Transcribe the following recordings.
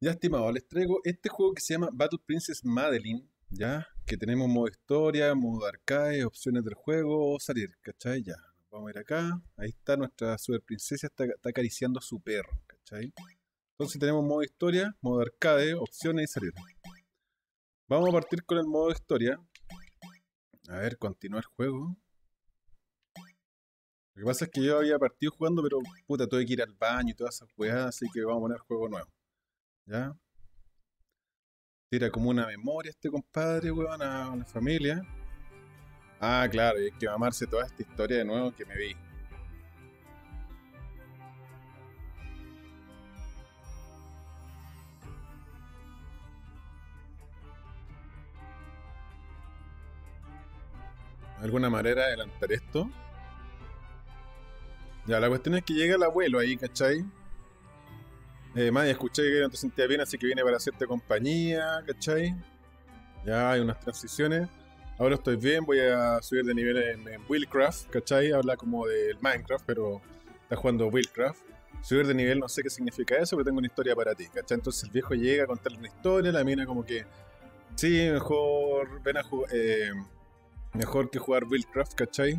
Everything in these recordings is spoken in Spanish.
Ya, estimado, les traigo este juego que se llama Battle Princess Madeline, ya, que tenemos modo historia, modo arcade, opciones del juego, salir, ¿cachai? Ya, vamos a ir acá, ahí está nuestra super princesa, está acariciando a su perro, ¿cachai? Entonces tenemos modo historia, modo arcade, opciones y salir. Vamos a partir con el modo historia. A ver, continuar juego. Lo que pasa es que yo había partido jugando, pero puta, tuve que ir al baño y todas esas weas, así que vamos a poner juego nuevo, ¿ya? Tira como una memoria este compadre, weón, a la familia. Ah, claro, y hay que mamarse toda esta historia de nuevo que me vi. ¿De alguna manera adelantar esto? Ya, la cuestión es que llega el abuelo ahí, ¿cachai? Más escuché que no te sentías bien, así que viene para hacerte compañía, ¿cachai? Ya hay unas transiciones. Ahora estoy bien, voy a subir de nivel en Willcraft, ¿cachai? Habla como del Minecraft, pero está jugando Willcraft. Subir de nivel no sé qué significa eso, pero tengo una historia para ti, ¿cachai? Entonces el viejo llega a contarle una historia, la mina como que, sí, mejor, ven a jugar, mejor que jugar Willcraft, ¿cachai?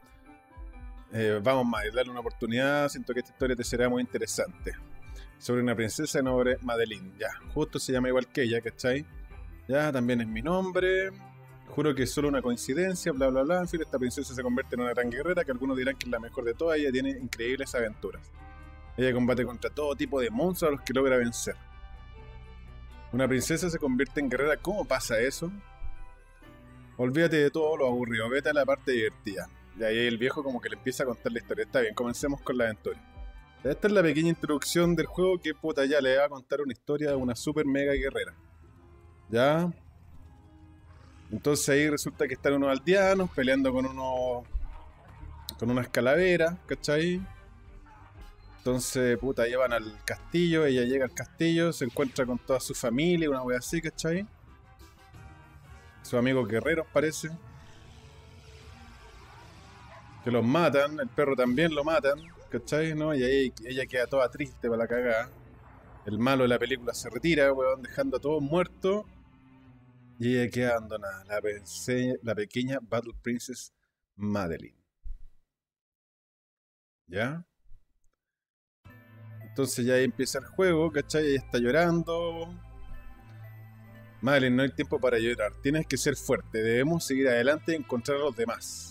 Vamos más, dale una oportunidad, siento que esta historia te será muy interesante. Sobre una princesa de nombre Madeline, ya, justo se llama igual que ella, ¿cachai? Ya, también es mi nombre. Juro que es solo una coincidencia, bla bla bla. En fin, esta princesa se convierte en una gran guerrera que algunos dirán que es la mejor de todas. Ella tiene increíbles aventuras. Ella combate contra todo tipo de monstruos a los que logra vencer. Una princesa se convierte en guerrera. ¿Cómo pasa eso? Olvídate de todo lo aburrido, vete a la parte divertida. Y ahí el viejo como que le empieza a contar la historia. Está bien, comencemos con la aventura. Esta es la pequeña introducción del juego que puta ya le va a contar una historia de una super mega guerrera. ¿Ya? Entonces ahí resulta que están unos aldeanos peleando con unas calaveras, ¿cachai? Entonces, puta, llevan al castillo, ella llega al castillo, se encuentra con toda su familia, una wea así, ¿cachai? Sus amigos guerreros parece. Que los matan, el perro también lo matan, ¿cachai? ¿No? Y ahí ella queda toda triste para la cagada. El malo de la película se retira, weón, dejando a todos muertos. Y ella queda abandonada, la pequeña Battle Princess Madeline. ¿Ya? Entonces ya ahí empieza el juego, ¿cachai? Ella está llorando. Madeline, no hay tiempo para llorar. Tienes que ser fuerte. Debemos seguir adelante y encontrar a los demás.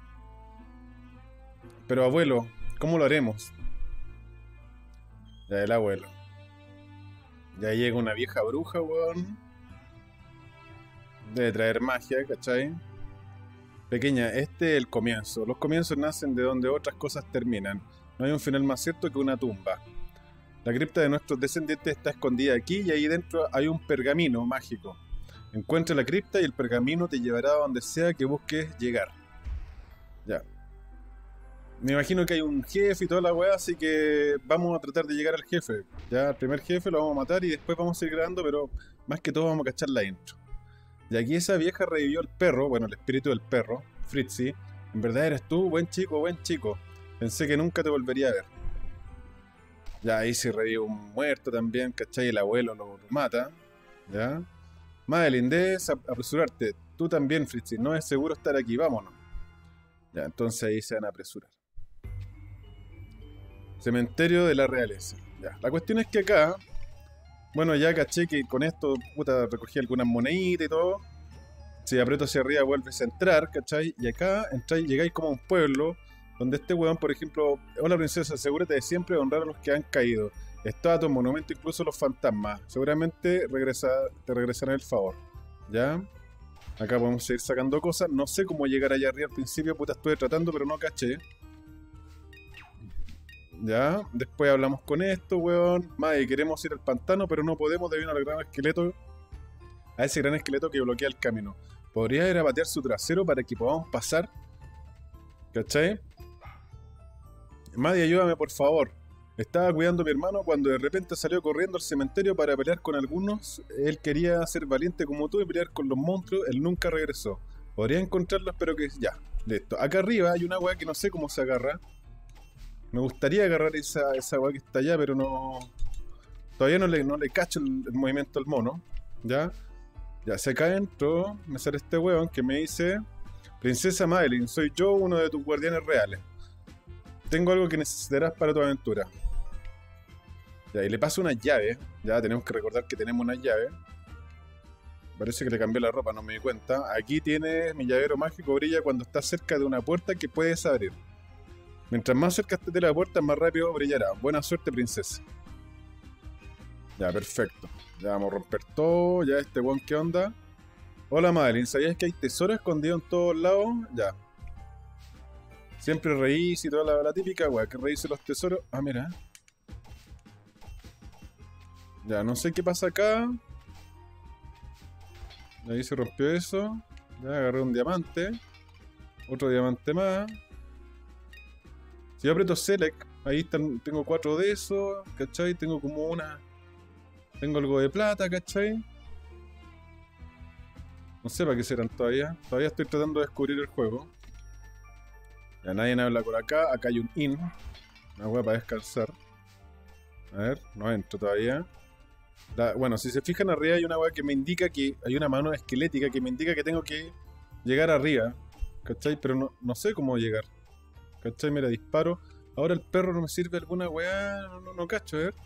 Pero abuelo, ¿cómo lo haremos? Ya el abuelo. Ya llega una vieja bruja, weón. Debe traer magia, ¿cachai? Pequeña, este es el comienzo. Los comienzos nacen de donde otras cosas terminan. No hay un final más cierto que una tumba. La cripta de nuestros descendientes está escondida aquí y ahí dentro hay un pergamino mágico. Encuentra la cripta y el pergamino te llevará a donde sea que busques llegar. Ya. Me imagino que hay un jefe y toda la weá, así que vamos a tratar de llegar al jefe. Ya, el primer jefe lo vamos a matar y después vamos a seguir grabando, pero más que todo vamos a cachar la intro. Y aquí esa vieja revivió al perro, bueno, el espíritu del perro, Fritzy. En verdad eres tú, buen chico, buen chico. Pensé que nunca te volvería a ver. Ya ahí se revive un muerto también, ¿cachai? El abuelo lo mata. ¿Ya? Madeline, debes apresurarte. Tú también, Fritzy. No es seguro estar aquí, vámonos. Ya, entonces ahí se van a apresurar. Cementerio de la realeza. Ya. La cuestión es que acá, bueno, ya caché que con esto, puta, recogí algunas moneditas y todo. Si aprieto hacia arriba vuelves a entrar, ¿cachai? Y acá entráis, llegáis como a un pueblo donde este weón, por ejemplo, hola princesa, asegúrate de siempre honrar a los que han caído. Estatuas, monumentos, incluso los fantasmas. Seguramente te regresarán el favor. ¿Ya? Acá podemos seguir sacando cosas. No sé cómo llegar allá arriba al principio, puta, estuve tratando, pero no caché. Ya, después hablamos con esto, weón. Mae, queremos ir al pantano, pero no podemos debido al gran esqueleto. A ese gran esqueleto que bloquea el camino. ¿Podría ir a patear su trasero para que podamos pasar? ¿Cachai? Maddy, ayúdame por favor. Estaba cuidando a mi hermano cuando de repente salió corriendo al cementerio para pelear con algunos. Él quería ser valiente como tú y pelear con los monstruos. Él nunca regresó. Podría encontrarlos, pero que ya. Listo. Acá arriba hay una weá que no sé cómo se agarra. Me gustaría agarrar esa weá que está allá, pero no Todavía no le cacho el movimiento al mono. ¿Ya? Ya, se acá adentro me sale este weón que me dice: Princesa Madeline, soy yo uno de tus guardianes reales. Tengo algo que necesitarás para tu aventura. Ya, y le paso una llave. Ya tenemos que recordar que tenemos una llave. Parece que le cambié la ropa, no me di cuenta. Aquí tienes mi llavero mágico, brilla cuando estás cerca de una puerta que puedes abrir. Mientras más cerca estés de la puerta, más rápido brillará. Buena suerte, princesa. Ya, perfecto. Ya vamos a romper todo. Ya, este weón, ¿qué onda? Hola, Madeline, ¿sabías que hay tesoros escondidos en todos lados? Ya. Siempre reís y toda la típica, weá, que reíse los tesoros. Ah, mira. Ya, no sé qué pasa acá. Ahí se rompió eso. Ya, agarré un diamante. Otro diamante más. Si yo aprieto Select, ahí están, tengo 4 de esos, ¿cachai? Tengo como una... Tengo algo de plata, ¿cachai? No sé para qué serán todavía. Todavía estoy tratando de descubrir el juego. Ya nadie habla por acá. Acá hay un inn. Una hueá para descansar. A ver, no entro todavía. Bueno, si se fijan arriba hay una hueá que me indica que... Hay una mano esquelética que me indica que tengo que llegar arriba. ¿Cachai? Pero no sé cómo llegar. ¿Cachai? Mira, disparo. Ahora el perro no me sirve alguna weá. No cacho, a ver.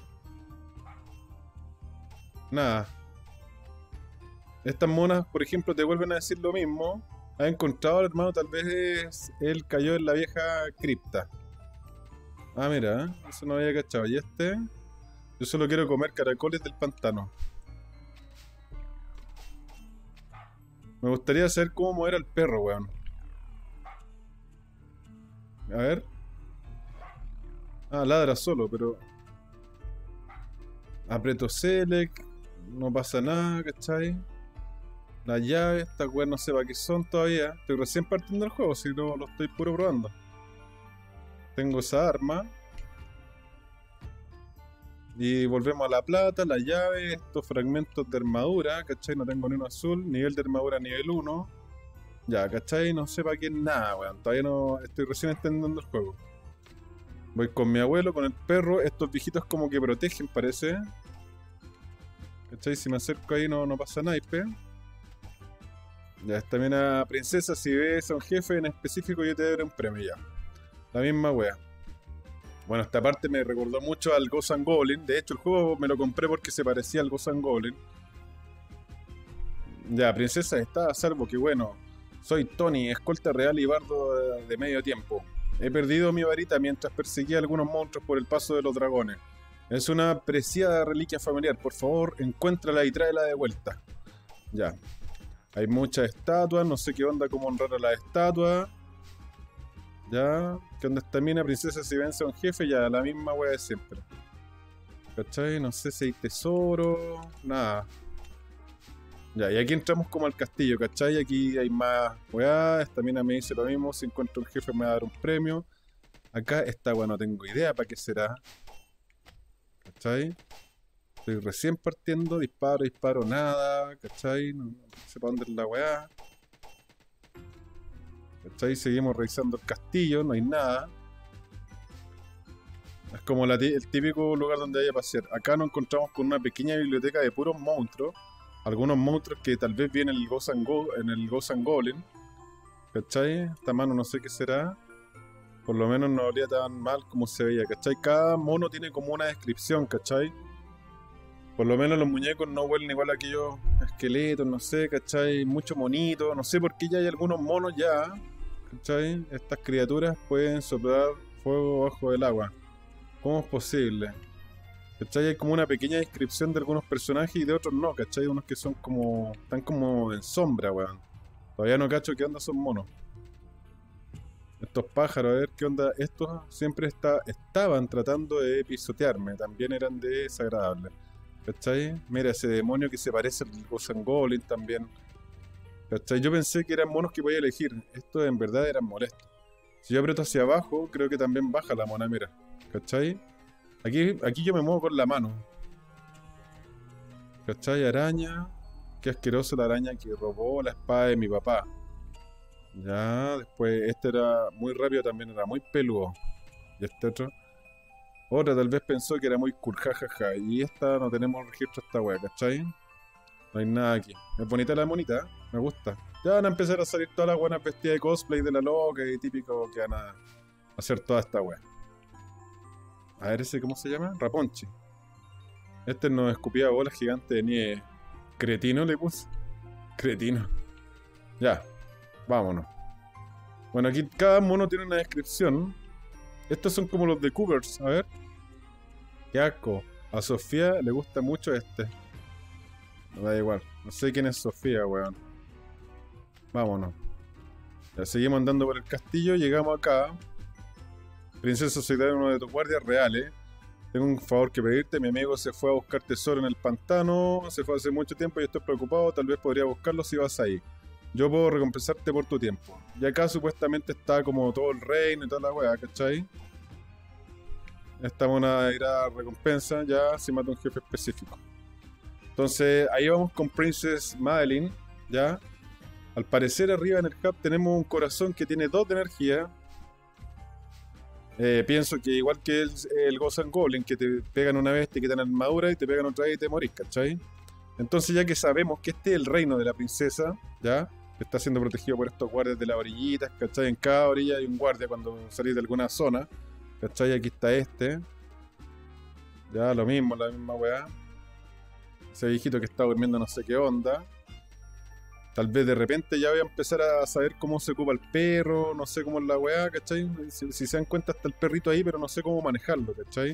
Nada. Estas monas, por ejemplo, te vuelven a decir lo mismo. ¿Has encontrado al hermano? Tal vez él cayó en la vieja cripta. Ah, mira, eso no había cachado. ¿Y este? Yo solo quiero comer caracoles del pantano. Me gustaría saber cómo era el perro, weón. A ver. Ah, ladra solo, pero... Aprieto Select. No pasa nada, ¿cachai? Las llaves, estas weas no sé para qué son todavía. Estoy recién partiendo el juego, si no lo estoy puro probando. Tengo esa arma. Y volvemos a la plata, la llave, estos fragmentos de armadura, ¿cachai? No tengo ni uno azul, nivel de armadura nivel 1. Ya, ¿cachai? No sé para qué nada, weón. Todavía no estoy recién entendiendo el juego. Voy con mi abuelo, con el perro. Estos viejitos como que protegen, parece. ¿Cachai? Si me acerco ahí no pasa naipe. Ya, está bien a princesa. Si ves a un jefe en específico, yo te daré un premio ya. La misma wea. Bueno, esta parte me recordó mucho al Ghosts and Goblins. De hecho, el juego me lo compré porque se parecía al Ghosts and Goblins. Ya, princesa está a salvo, que bueno. Soy Tony, escolta real y bardo de medio tiempo. He perdido mi varita mientras perseguía a algunos monstruos por el paso de los dragones. Es una preciada reliquia familiar. Por favor, encuéntrala y tráela de vuelta. Ya. Hay muchas estatuas. No sé qué onda, cómo honrar a la estatua. Ya. ¿Qué onda esta mina? Princesa si vence a un jefe. Ya, la misma wea de siempre. ¿Cachai? No sé si hay tesoro. Nada. Ya, y aquí entramos como al castillo, ¿cachai? Aquí hay más weá. Esta mina me dice lo mismo. Si encuentro un jefe me va a dar un premio. Acá esta weá no tengo idea para qué será. ¿Cachai? Estoy recién partiendo. Disparo, nada. ¿Cachai? No sé para dónde es la weá. ¿Cachai? Seguimos revisando el castillo. No hay nada. Es como el típico lugar donde hay a pasear. Acá nos encontramos con una pequeña biblioteca de puros monstruos. Algunos monstruos que tal vez vienen en el Ghosts and Goblins. ¿Cachai? Esta mano no sé qué será. Por lo menos no olía tan mal como se veía, ¿cachai? Cada mono tiene como una descripción, ¿cachai? Por lo menos los muñecos no huelen igual a aquellos esqueletos, no sé, ¿cachai? Mucho monito, no sé por qué ya hay algunos monos ya, ¿cachai? Estas criaturas pueden soplar fuego bajo el agua. ¿Cómo es posible? ¿Cachai? Hay como una pequeña descripción de algunos personajes y de otros no, ¿cachai? Unos que son como... están como en sombra, weón. Todavía no cacho qué onda son monos. Estos pájaros, a ver qué onda. Estos siempre estaban tratando de pisotearme. También eran desagradables. ¿Cachai? Mira ese demonio que se parece al Ghosts and Goblins también. ¿Cachai? Yo pensé que eran monos que podía elegir. Estos en verdad eran molestos. Si yo aprieto hacia abajo, creo que también baja la mona, mira. ¿Cachai? Aquí yo me muevo con la mano. ¿Cachai? Araña. Qué asqueroso la araña que robó la espada de mi papá. Ya, después este era muy rápido también, era muy peludo. Y este otro. Otra tal vez pensó que era muy cool, jajaja. Y esta no tenemos registro de esta wea, ¿cachai? No hay nada aquí. Es bonita la monita, ¿eh? Me gusta. Ya van a empezar a salir todas las buenas vestidas de cosplay de la loca y típico que van a hacer toda esta wea. A ver, ese, ¿cómo se llama? Raponchi. Este nos escupía bolas gigantes de nieve. Cretino le puse. Cretino. Ya, vámonos. Bueno, aquí cada mono tiene una descripción. Estos son como los de Cougars, a ver. Qué asco. A Sofía le gusta mucho este. Me da igual. No sé quién es Sofía, weón. Vámonos. Ya seguimos andando por el castillo. Llegamos acá. Princesa, soy de uno de tus guardias reales. Tengo un favor que pedirte. Mi amigo se fue a buscar tesoro en el pantano. Se fue hace mucho tiempo y estoy preocupado. Tal vez podría buscarlo si vas ahí. Yo puedo recompensarte por tu tiempo. Y acá supuestamente está como todo el reino y toda la weá, ¿cachai? Esta es una irá recompensa ya si mata a un jefe específico. Entonces ahí vamos con Princess Madeline, ya. Al parecer arriba en el hub tenemos un corazón que tiene 2 de energía. Pienso que igual que el Ghost and Goblin, que te pegan una vez, te quitan armadura y te pegan otra vez y te morís, ¿cachai? Entonces ya que sabemos que este es el reino de la princesa, ya, que está siendo protegido por estos guardias de las orillitas, ¿cachai? En cada orilla hay un guardia cuando salís de alguna zona, ¿cachai? Aquí está este. Ya, lo mismo, la misma weá. Ese viejito que está durmiendo no sé qué onda. Tal vez de repente ya voy a empezar a saber cómo se ocupa el perro, no sé cómo es la weá, ¿cachai? Si se dan cuenta está el perrito ahí, pero no sé cómo manejarlo, ¿cachai?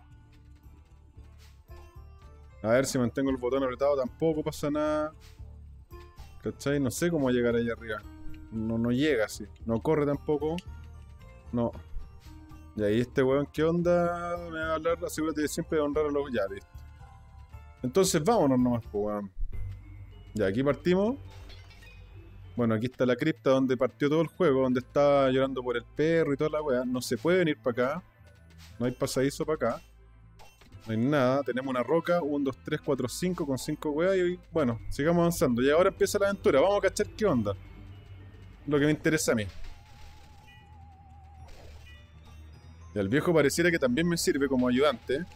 A ver si mantengo el botón apretado tampoco pasa nada. ¿Cachai? No sé cómo llegar allá arriba. No llega así. No corre tampoco. No. Y ahí este weón, ¿qué onda? Me va a hablar, asegúrate de siempre de honrar a los... Ya, listo. Entonces vámonos nomás, pues weón. Ya, aquí partimos. Bueno, aquí está la cripta donde partió todo el juego, donde estaba llorando por el perro y toda la weá. No se puede venir para acá. No hay pasadizo para acá. No hay nada. Tenemos una roca. 1, 2, 3, 4, 5 con 5 weas. Y bueno, sigamos avanzando. Y ahora empieza la aventura. Vamos a cachar qué onda. Lo que me interesa a mí. Y el viejo pareciera que también me sirve como ayudante.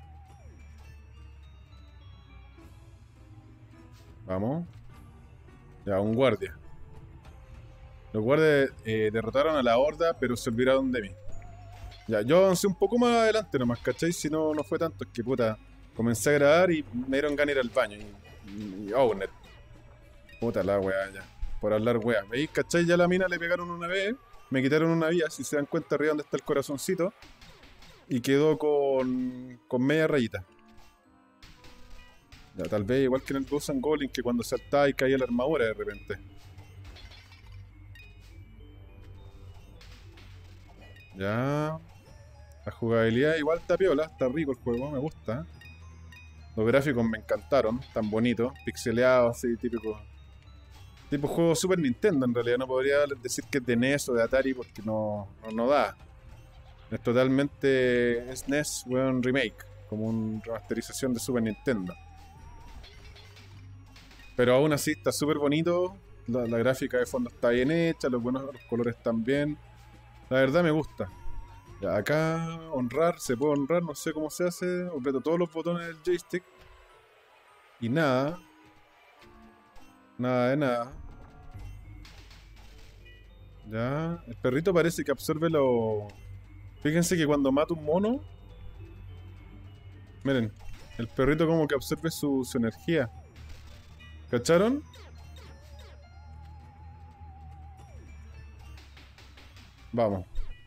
Vamos. Ya, un guardia. Los guardias derrotaron a la horda, pero se olvidaron de mí. Ya, yo avancé un poco más adelante nomás, ¿cachai? Si no, no fue tanto, es que puta, comencé a grabar y me dieron ganas de ir al baño. Y Owner. Puta la weá, ya. Por hablar weá. ¿Veis? ¿Cachai? Ya a la mina le pegaron una vez, me quitaron una vía, si se dan cuenta arriba donde está el corazoncito. Y quedó con media rayita. Ya, tal vez igual que en el Ghost and Goblin, que cuando saltaba y caía la armadura de repente. Ya. La jugabilidad igual está piola, está rico el juego, me gusta. Los gráficos me encantaron, tan bonitos, pixeleados, así, típico. Tipo juego Super Nintendo en realidad, no podría decir que es de NES o de Atari porque no da. Es totalmente SNES, weón, remake, como una remasterización de Super Nintendo. Pero aún así está súper bonito, la gráfica de fondo está bien hecha, los colores están bien. La verdad me gusta. Ya, acá honrar, se puede honrar, no sé cómo se hace. Aprieto todos los botones del joystick. Y nada. Nada de nada. Ya. El perrito parece que absorbe lo... Fíjense que cuando mata un mono... Miren. El perrito como que absorbe su energía. ¿Cacharon? Vamos.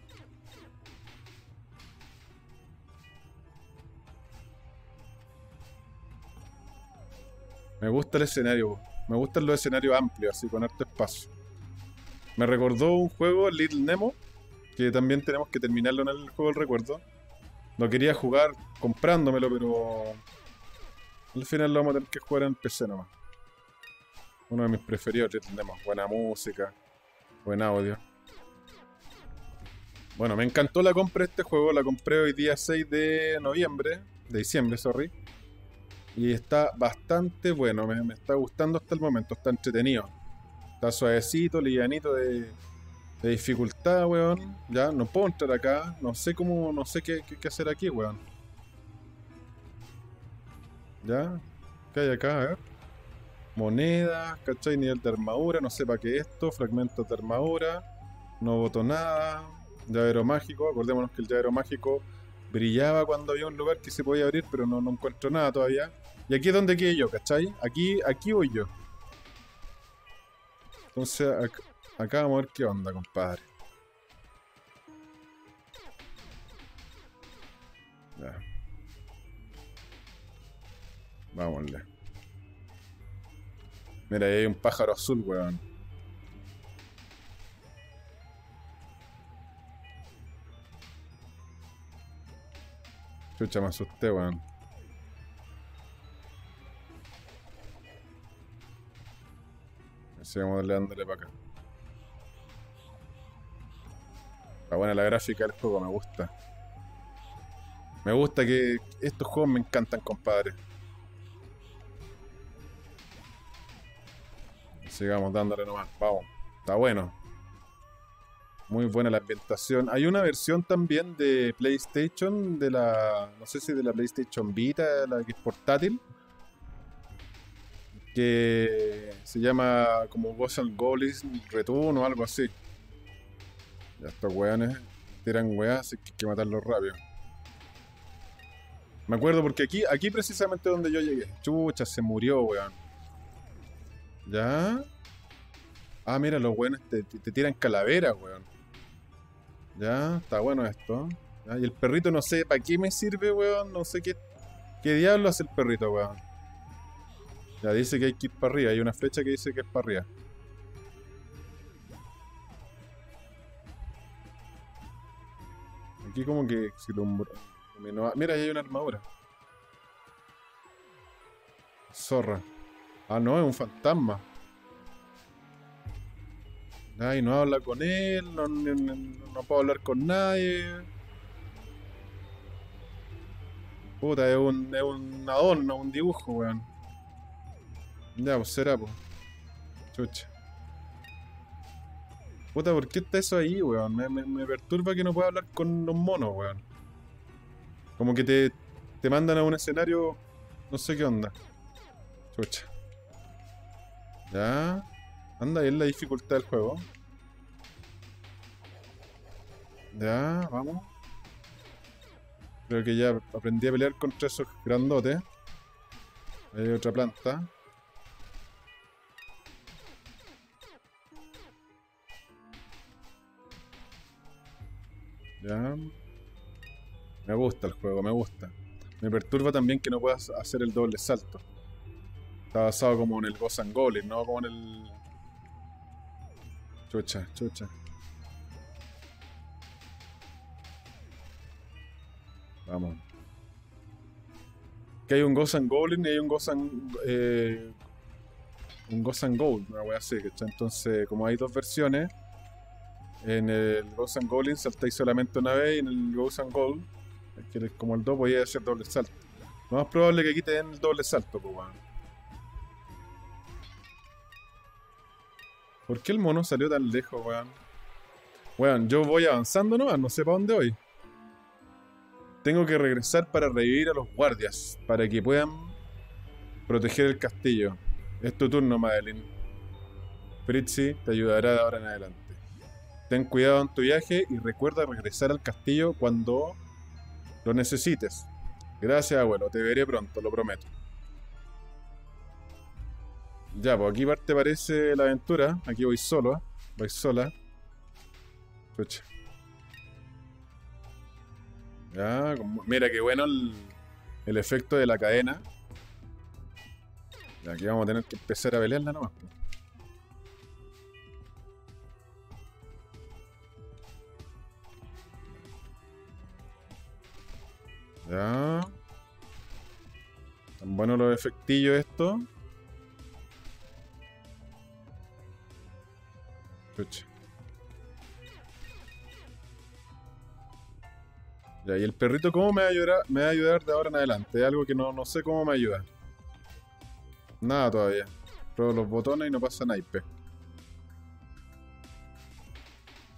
Me gusta el escenario. Me gustan los escenarios amplios, así con harto espacio. Me recordó un juego, Little Nemo, que también tenemos que terminarlo en el juego del recuerdo. Lo quería jugar comprándomelo, pero al final lo vamos a tener que jugar en PC nomás. Uno de mis preferidos, Little Nemo. Buena música, buen audio. Bueno, me encantó la compra de este juego. La compré hoy día 6 de noviembre, de diciembre, sorry. Y está bastante bueno, me está gustando hasta el momento, está entretenido. Está suavecito, livianito de De dificultad, weón. Ya, no puedo entrar acá. No sé cómo, no sé qué hacer aquí, weón. Ya, ¿qué hay acá? A ver. Monedas, ¿cachai? Nivel de armadura, no sé para qué esto. Fragmentos de armadura. No boto nada. Llavero mágico. Acordémonos que el llavero mágico brillaba cuando había un lugar que se podía abrir, pero no encuentro nada todavía. Y aquí es donde quedé yo, ¿cachai? Aquí voy yo. Entonces, acá vamos a ver qué onda, compadre. Ya. Vámonos. Mira, ahí hay un pájaro azul, weón. Chucha, me asusté, weón. Sigamos dándole para acá. Está buena la gráfica del juego, me gusta. Me gusta que estos juegos me encantan, compadre. Sigamos dándole nomás, vamos. Está bueno. Muy buena la ambientación. Hay una versión también de PlayStation, de la... no sé si de la PlayStation Vita, la que es portátil, que se llama como Ghosts and Goblins Return o algo así. Ya estos weones tiran weas, así que hay que matarlos rápido. Me acuerdo porque aquí precisamente donde yo llegué. Chucha, se murió, weón. ¿Ya? Ah, mira, los weones te tiran calaveras, weón. Ya, está bueno esto. Ya, y el perrito no sé para qué me sirve, weón. No sé qué diablo hace el perrito, weón. Ya dice que hay que ir para arriba. Hay una flecha que dice que es para arriba. Aquí como que si lo mira, ahí hay una armadura. Zorra. Ah, no, es un fantasma. Ay, no habla con él, no puedo hablar con nadie. Puta, es un adorno, un dibujo, weón. Ya, pues será, pues. Chucha. Puta, ¿por qué está eso ahí, weón? Me perturba que no pueda hablar con los monos, weón. Como que te mandan a un escenario, no sé qué onda. Chucha. Ya. Anda, ahí es la dificultad del juego. Ya, vamos. Creo que ya aprendí a pelear contra esos grandotes. Ahí hay otra planta. Ya. Me gusta el juego, me gusta. Me perturba también que no puedas hacer el doble salto. Está basado como en el Ghosts and Goblins, no como en el... Chucha, chucha. Vamos. Que hay un Ghosts and Goblins y hay un un Ghosts and Gold, una wea así, ¿cachai? Entonces, como hay dos versiones, en el Ghosts and Goblins saltáis solamente una vez y en el Ghosts and Gold, que es como el 2, podía hacer doble salto. Lo más probable es que aquí te den el doble salto, pues, weón. ¿Por qué el mono salió tan lejos, weón? Weón, yo voy avanzando nomás, no sé para dónde voy. Tengo que regresar para revivir a los guardias, para que puedan proteger el castillo. Es tu turno, Madeline. Fritzy te ayudará de ahora en adelante. Ten cuidado en tu viaje y recuerda regresar al castillo cuando lo necesites. Gracias, abuelo. Te veré pronto, lo prometo. Ya, pues aquí parte parece la aventura. Aquí voy solo. Voy sola. Pucha. Ya, mira qué bueno el efecto de la cadena. Y aquí vamos a tener que empezar a pelearla nomás, pues. Ya. Tan buenos los efectillos estos. Pucha. Ya, y el perrito, ¿cómo me va a ayudar de ahora en adelante? Es algo que no sé cómo me ayuda. Nada todavía. Pruebo los botones y no pasa naipe.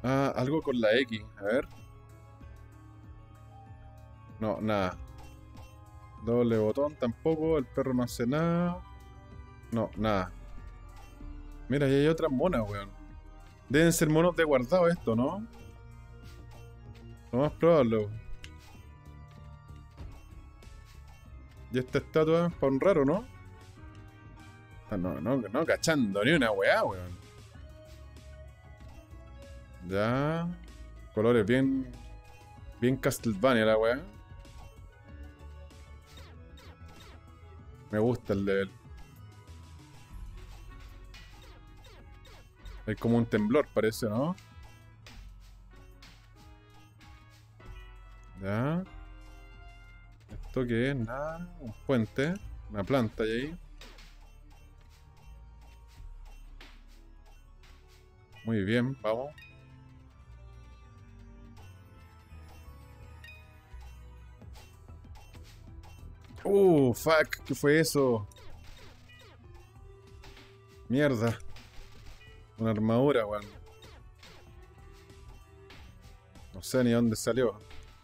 Ah, algo con la X. A ver. No, nada. Doble botón tampoco. El perro no hace nada. No, nada. Mira, ahí hay otras monas, weón. Deben ser monos de guardado esto, ¿no? Lo más probable, weón. Y esta estatua es para un raro, ¿no? Ah, no cachando ni una weá, weón. Ya. Colores bien. Bien Castlevania la weá. Me gusta el level. Hay como un temblor, parece, ¿no? Ya. ¿Esto qué es? Nada. Un puente. Una planta ahí. Muy bien, vamos. Fuck, ¿qué fue eso? Mierda. Una armadura, weón. No sé ni dónde salió.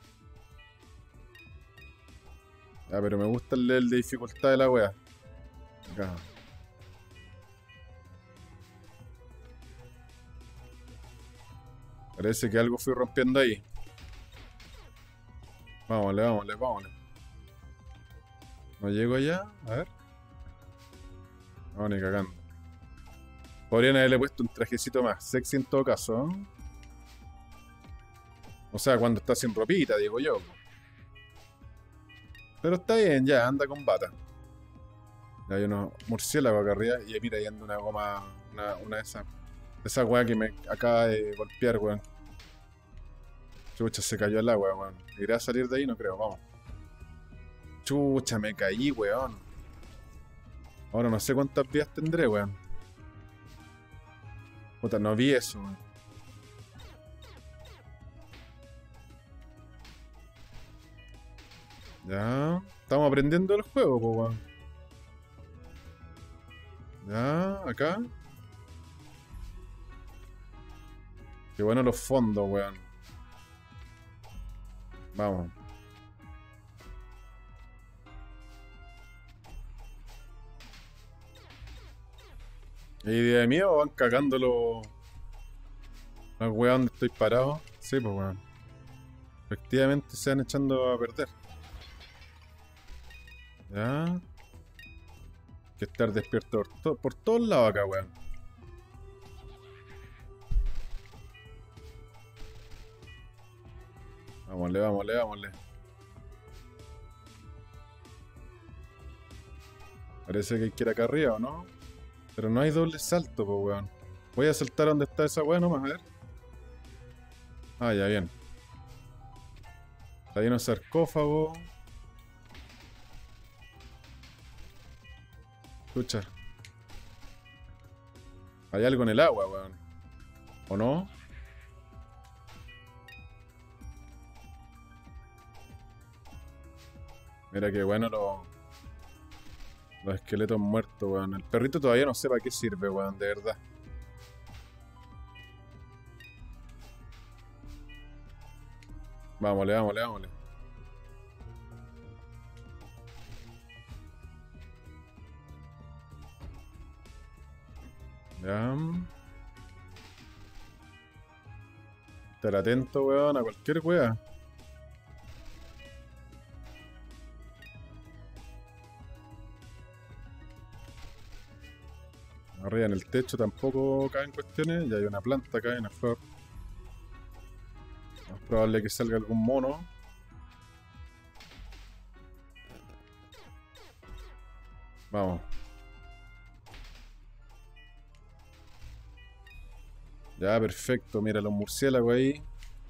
Ah, pero me gusta el level de dificultad de la wea. Acá. Parece que algo fui rompiendo ahí. Vámonos, vámonos, vámonos. No llego allá, a ver. No, ni cagando. Podrían haberle puesto un trajecito más sexy en todo caso, ¿eh? O sea, cuando está sin ropita, digo yo. Pero está bien, ya, anda con bata. Ya hay unos murciélagos acá arriba y mira, ahí anda una goma, una de esas. Esa weá que me acaba de golpear, weón. Chucha, se cayó al agua, weón. ¿Irá a salir de ahí? No creo, vamos. Chucha, me caí, weón. Ahora no sé cuántas vías tendré, weón. Puta, no vi eso, weón. Ya. Estamos aprendiendo el juego, pues, weón. Ya, acá. Qué bueno los fondos, weón. Vamos. ¿Hay idea de mí o van cagando las weas donde estoy parado? Sí, pues weón. Efectivamente se van echando a perder. Ya. Hay que estar despierto por todos lados acá, weón. Vámonle, vámonle, vámonle. Parece que hay que ir acá arriba, ¿o no? Pero no hay doble salto, pues weón. Voy a saltar donde está esa weá nomás, a ver. Ah, ya, bien. Está lleno de sarcófago. Escucha. Hay algo en el agua, weón. ¿O no? Mira qué bueno los esqueletos muertos, weón. El perrito todavía no sé para qué sirve, weón, de verdad. Vámonos, vámonos, vámonos. Ya. Estar atento, weón, a cualquier wea. Arriba en el techo tampoco caen cuestiones. Ya hay una planta acá, hay una flor. Es probable que salga algún mono. Vamos. Ya, perfecto. Mira los murciélagos ahí.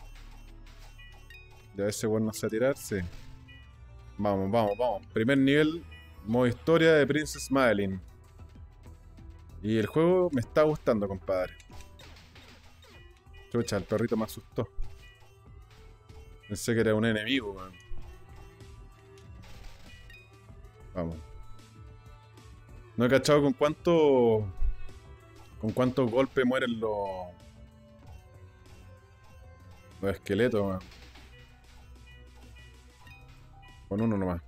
Ya ese bueno no se va a tirarse. Vamos, vamos, vamos. Primer nivel, modo historia de Princess Madeline. Y el juego me está gustando, compadre. Chucha, el perrito me asustó. Pensé que era un enemigo, weón. Vamos. No he cachado con cuántos golpes mueren Los esqueletos, weón. Con uno nomás.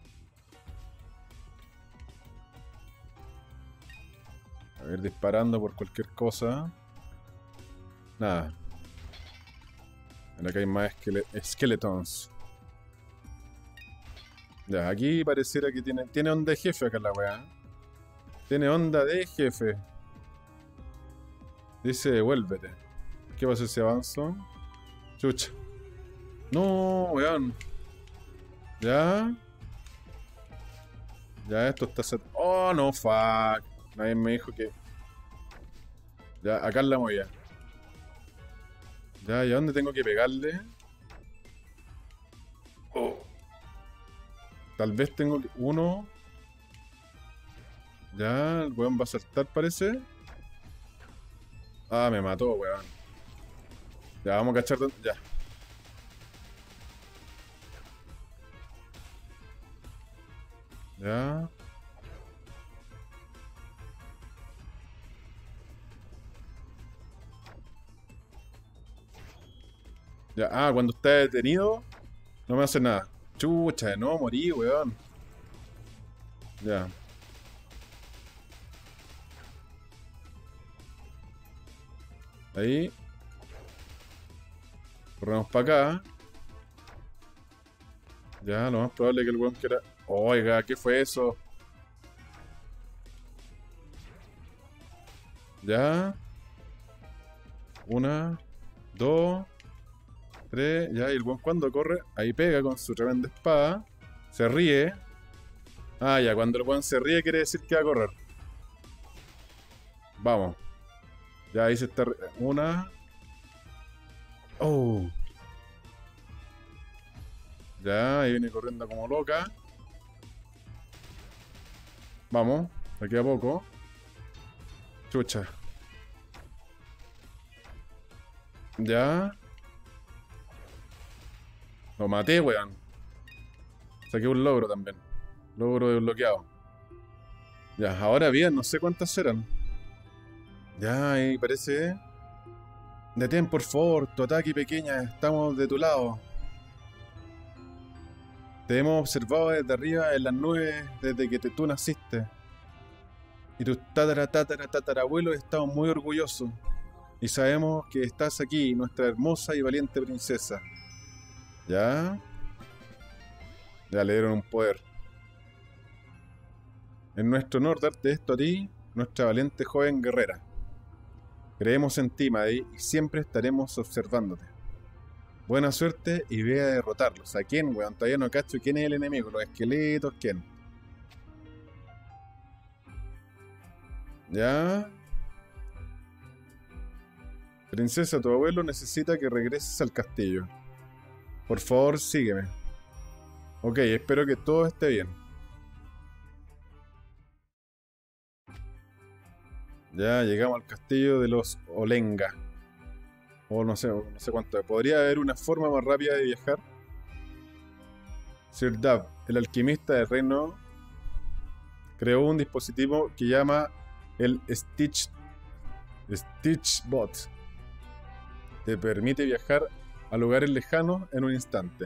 A ver, disparando por cualquier cosa. Nada. Acá hay más skeletons. Ya, aquí pareciera que tiene onda de jefe acá la weá. Tiene onda de jefe. Dice, devuélvete. ¿Qué pasa si avanzo? Chucha. No, weón. Ya. Ya, esto está set. Oh, no, fuck. Nadie me dijo que. Ya, acá es la molla. Ya, ¿y a dónde tengo que pegarle? Oh. Tal vez tengo que. Uno. Ya, el weón va a saltar, parece. Ah, me mató, weón. Ya, vamos a cachar. Ya. Ya. Ya. Ah, cuando está detenido, no me hace nada. Chucha, no, morí, weón. Ya. Ahí. Corremos para acá. Ya, lo más probable es que el weón quiera. Oiga, ¿qué fue eso? Ya. Una, dos, tres. Ya, y el weón cuando corre, ahí pega con su tremenda espada. Se ríe. Ah, ya, cuando el weón se ríe quiere decir que va a correr. Vamos. Ya, ahí se está. Una. Oh. Ya, ahí viene corriendo como loca. Vamos, aquí a poco. Chucha. Ya. Lo maté, weón. Saqué un logro también. Logro desbloqueado. Ya, ahora bien, no sé cuántas serán. Ya, ahí parece. Detén, por favor, tu ataque pequeña, estamos de tu lado. Te hemos observado desde arriba en las nubes desde que tú naciste. Y tus tatarabuelos estamos muy orgullosos. Y sabemos que estás aquí, nuestra hermosa y valiente princesa. ¿Ya? Ya le dieron un poder. En nuestro honor darte esto a ti, nuestra valiente joven guerrera. Creemos en ti, Maddy, y siempre estaremos observándote. Buena suerte y ve a derrotarlos. ¿A quién, weón? Todavía no cacho quién es el enemigo. Los esqueletos, ¿quién? ¿Ya? Princesa, tu abuelo necesita que regreses al castillo. Por favor, sígueme. Ok, espero que todo esté bien. Ya llegamos al castillo de los Olenga. O no sé cuánto. ¿Podría haber una forma más rápida de viajar? Sir Dab, el alquimista del reino, creó un dispositivo que llama el Stitchbot. Te permite viajar a lugares lejanos en un instante.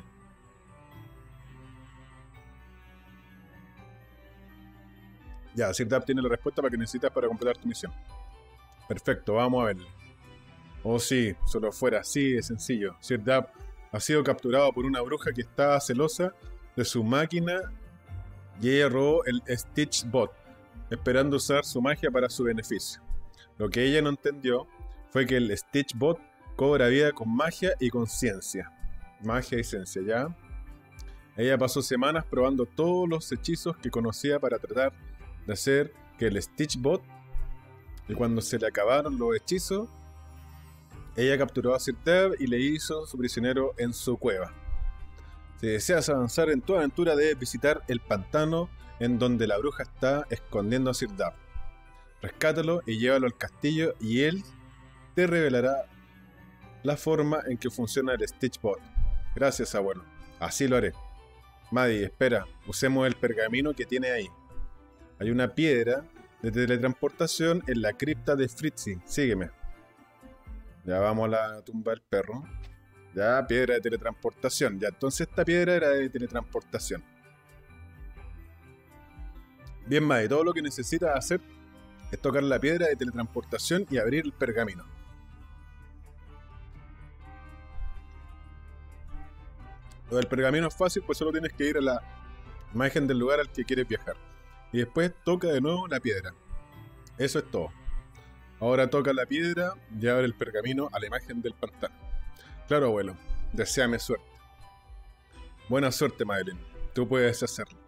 Ya, Sir Dab tiene la respuesta para que necesitas para completar tu misión. Perfecto, vamos a verlo. Oh sí, solo fuera así de sencillo. Sir Dab ha sido capturado por una bruja que estaba celosa de su máquina y ella robó el Stitchbot, esperando usar su magia para su beneficio. Lo que ella no entendió fue que el Stitchbot cobra vida con magia y con ciencia. Magia y ciencia, ¿ya? Ella pasó semanas probando todos los hechizos que conocía para tratar de hacer que el Stitchbot, y cuando se le acabaron los hechizos, ella capturó a Sir Dab y le hizo su prisionero en su cueva. Si deseas avanzar en tu aventura, debes visitar el pantano en donde la bruja está escondiendo a Sir Dab. Rescátalo y llévalo al castillo y él te revelará la forma en que funciona el Stitchbot. Gracias, abuelo. Así lo haré. Maddy, espera, usemos el pergamino que tiene ahí. Hay una piedra de teletransportación en la cripta de Fritzy. Sígueme. Ya vamos a la tumba del perro. Ya, piedra de teletransportación. Ya, entonces esta piedra era de teletransportación. Bien, Mae, todo lo que necesitas hacer es tocar la piedra de teletransportación y abrir el pergamino. Lo del pergamino es fácil, pues solo tienes que ir a la imagen del lugar al que quieres viajar. Y después toca de nuevo la piedra. Eso es todo. Ahora toca la piedra y abre el pergamino a la imagen del pantano. Claro, abuelo. Deséame suerte. Buena suerte, Madeline. Tú puedes hacerlo.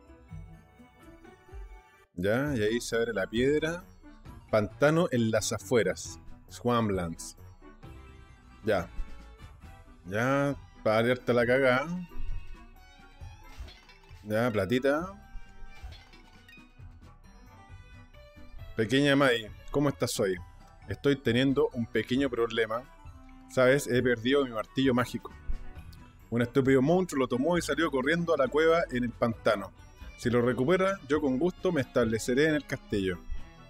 Ya, y ahí se abre la piedra. Pantano en las afueras. Swamplands. Ya. Ya, para abrirte la cagada. Ya, platita. Pequeña Mai, ¿cómo estás hoy? Estoy teniendo un pequeño problema. ¿Sabes? He perdido mi martillo mágico. Un estúpido monstruo lo tomó y salió corriendo a la cueva en el pantano. Si lo recupera, yo con gusto me estableceré en el castillo.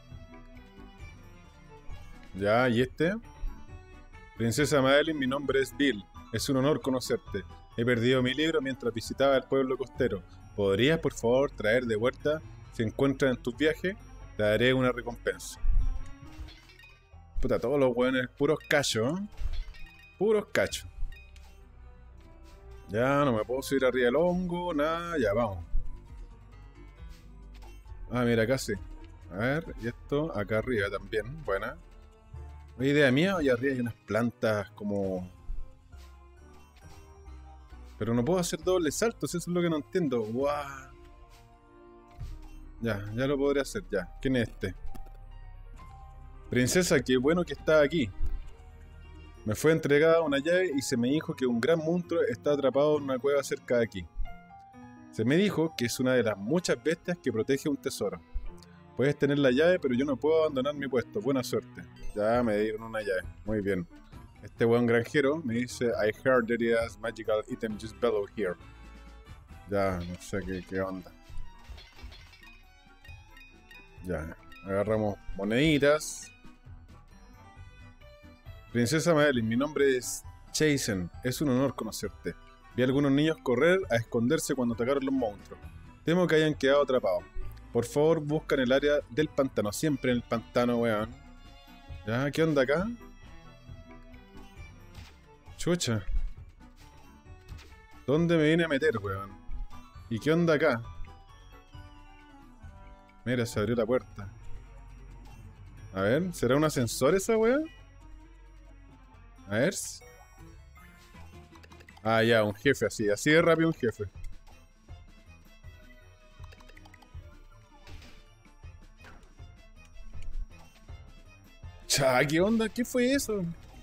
Ya, ¿y este? Princesa Madeline, mi nombre es Bill. Es un honor conocerte. He perdido mi libro mientras visitaba el pueblo costero. ¿Podrías, por favor, traer de vuelta? Si encuentras en tus viajes, te daré una recompensa. Puta, todos los hueones, puros cachos, ¿eh? Puros cachos. Ya, no me puedo subir arriba del hongo, nada, ya, vamos. Ah, mira, acá sí. A ver, y esto acá arriba también, buena. ¿Idea mía? Allá arriba hay unas plantas como... Pero no puedo hacer dobles saltos, eso es lo que no entiendo. ¡Guau! Ya, ya lo podré hacer, ya. ¿Quién es este? Princesa, qué bueno que está aquí. Me fue entregada una llave y se me dijo que un gran monstruo está atrapado en una cueva cerca de aquí. Se me dijo que es una de las muchas bestias que protege un tesoro. Puedes tener la llave, pero yo no puedo abandonar mi puesto. Buena suerte. Ya me dieron una llave. Muy bien. Este buen granjero me dice: I heard that it has magical item just below here. Ya, no sé qué onda. Ya, agarramos moneditas. Princesa Madeline, mi nombre es Jason. Es un honor conocerte. Vi a algunos niños correr a esconderse cuando atacaron los monstruos. Temo que hayan quedado atrapados. Por favor, buscan el área del pantano. Siempre en el pantano, weón. Ya, ¿qué onda acá? Chucha. ¿Dónde me vine a meter, weón? ¿Y qué onda acá? Mira, se abrió la puerta. A ver, ¿será un ascensor esa weón? A ver. Ah, ya, un jefe así de rápido un jefe. Cha, ¿qué onda? ¿Qué fue eso?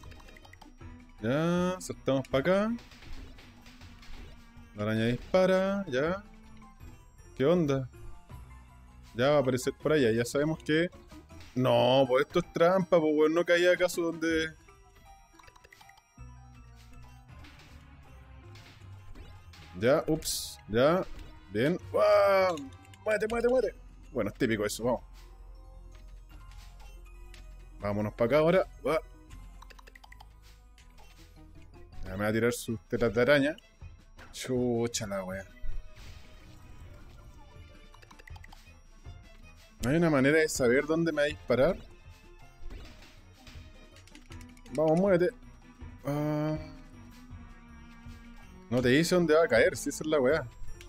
Ya, saltamos para acá. La araña dispara, ya. ¿Qué onda? Ya va a aparecer por allá, ya sabemos que... No, pues esto es trampa, pues weón, no caía acaso donde... Ya, ups, ya. Bien. ¡Wow! ¡Muévete, muévete, muévete! Bueno, es típico eso, vamos. Vámonos para acá ahora. ¡Wow! Ya me va a tirar sus telas de araña. Chucha la wea. ¿No hay una manera de saber dónde me va a disparar? Vamos, muévete. Ah, no te dice dónde va a caer, si esa es la weá.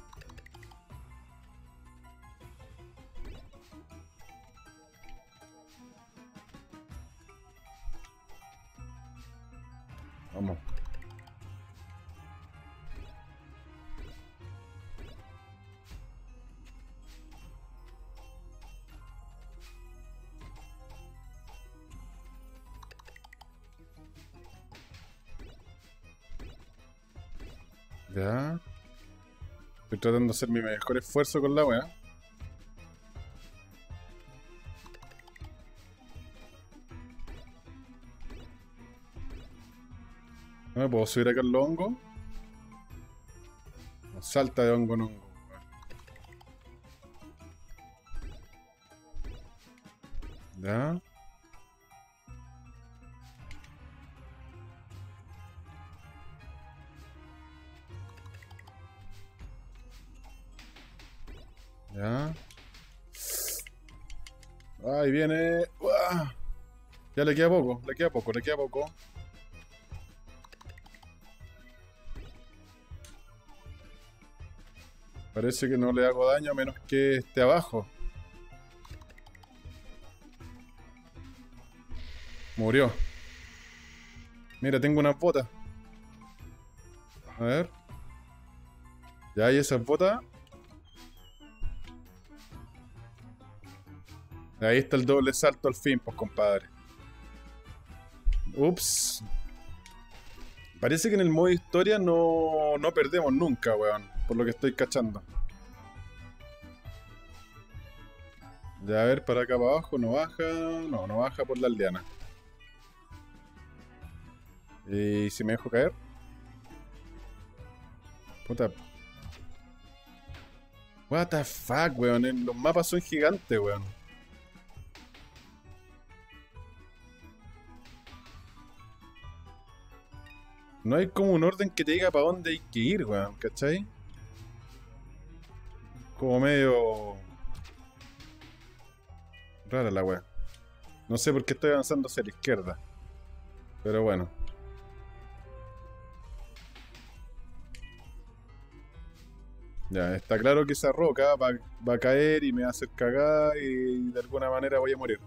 Vamos. Ya. Estoy tratando de hacer mi mejor esfuerzo con la weá. No me puedo subir acá en los hongos. No salta de hongo en hongo. Ya. Ya. Ahí viene. ¡Uah! Ya le queda poco, le queda poco, le queda poco. Parece que no le hago daño a menos que esté abajo. Murió. Mira, tengo unas botas. A ver. Ya hay esas botas. Ahí está el doble salto al fin, pues, compadre. Ups. Parece que en el modo historia no perdemos nunca, weón. Por lo que estoy cachando. Ya, a ver, para acá para abajo, no baja. No, no baja por la aldeana. ¿Y si me dejo caer? Puta. What the fuck, weón. Los mapas son gigantes, weón. No hay como un orden que te diga para dónde hay que ir, weón, ¿cachai? Como medio rara la weá. No sé por qué estoy avanzando hacia la izquierda. Pero bueno. Ya, está claro que esa roca va a caer y me va a hacer cagada y de alguna manera voy a morir.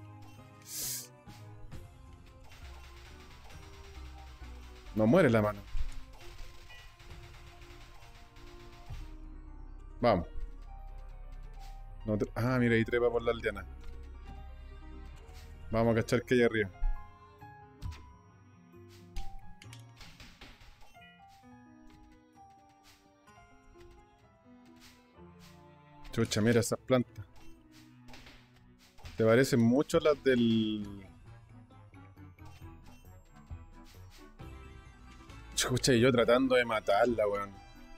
No muere la mano. Vamos. Ah, mira, ahí trepa por la aldeana. Vamos a cachar que hay arriba. Chucha, mira esas plantas. Te parecen mucho las del... Chucha, y yo tratando de matarla, weón.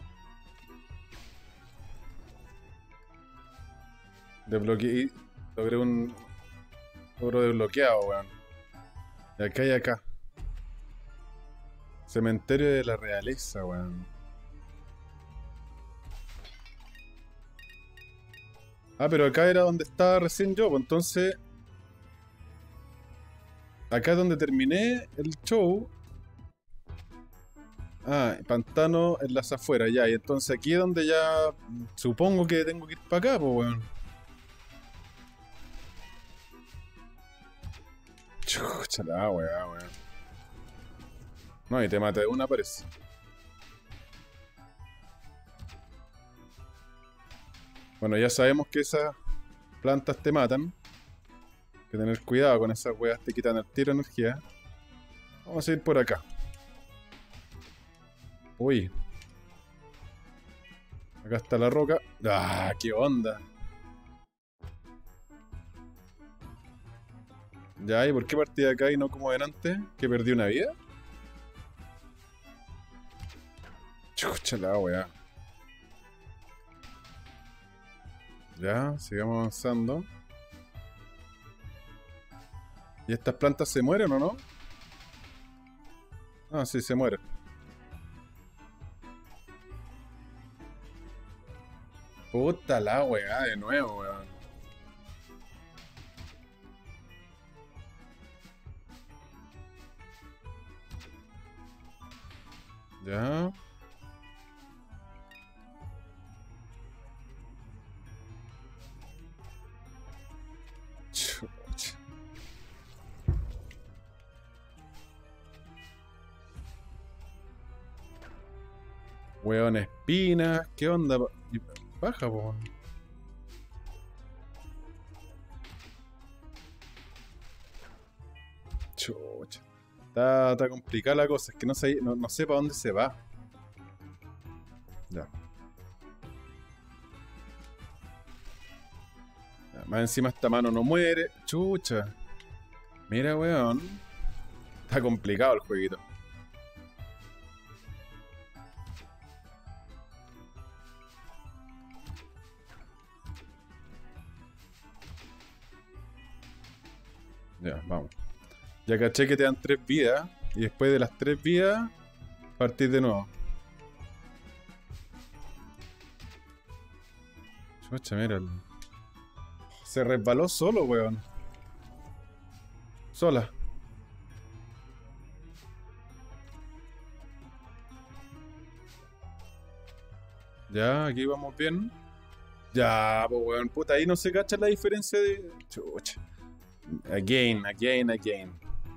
Desbloqueé... Logré un... oro desbloqueado, weón. Y acá hay acá. Cementerio de la realeza, weón. Ah, pero acá era donde estaba recién yo, pues entonces... Acá es donde terminé el show. Ah, pantano en las afueras, ya. Y entonces aquí es donde ya... Supongo que tengo que ir para acá, pues, weón. Chucha la weá, weón. No, y te mata de una, parece. Bueno, ya sabemos que esas plantas te matan. Hay que tener cuidado con esas weas, te quitan el tiro de energía. Vamos a ir por acá. Uy. Acá está la roca. ¡Ah! ¡Qué onda! Ya, ¿y por qué partí de acá y no como delante? ¿Que perdí una vida? Chucha la weá. Ya, sigamos avanzando. ¿Y estas plantas se mueren o no? Ah, sí, se mueren. Puta la weá, de nuevo, weón. Ya. Chucha. Weón, espinas. ¿Qué onda? Baja, po. Chucha. Está complicada la cosa. Es que no sé para dónde se va. Ya. Ya, más encima esta mano no muere. Chucha. Mira, weón. Está complicado el jueguito. Ya, vamos. Ya caché que te dan 3 vidas. Y después de las 3 vidas, partís de nuevo. Chucha, mira. Se resbaló solo, weón. Sola. Ya, aquí vamos bien. Ya, pues weón, puta, ahí no se cacha la diferencia de. Chucha. Again, again, again.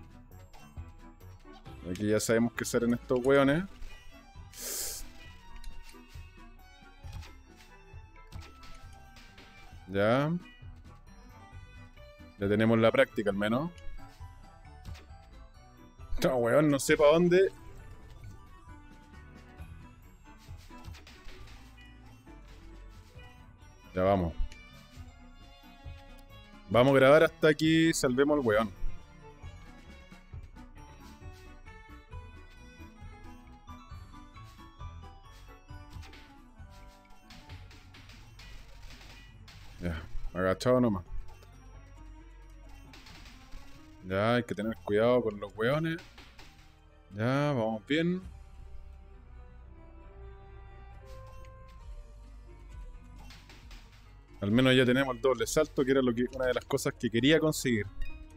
Aquí ya sabemos qué hacer en estos weones. Ya. Ya tenemos la práctica al menos. No, weón, no sé para dónde. Ya vamos. Vamos a grabar hasta aquí, salvemos al weón. Ya, agachado nomás. Ya, hay que tener cuidado con los weones. Ya, vamos bien. Al menos ya tenemos el doble salto, que era una de las cosas que quería conseguir.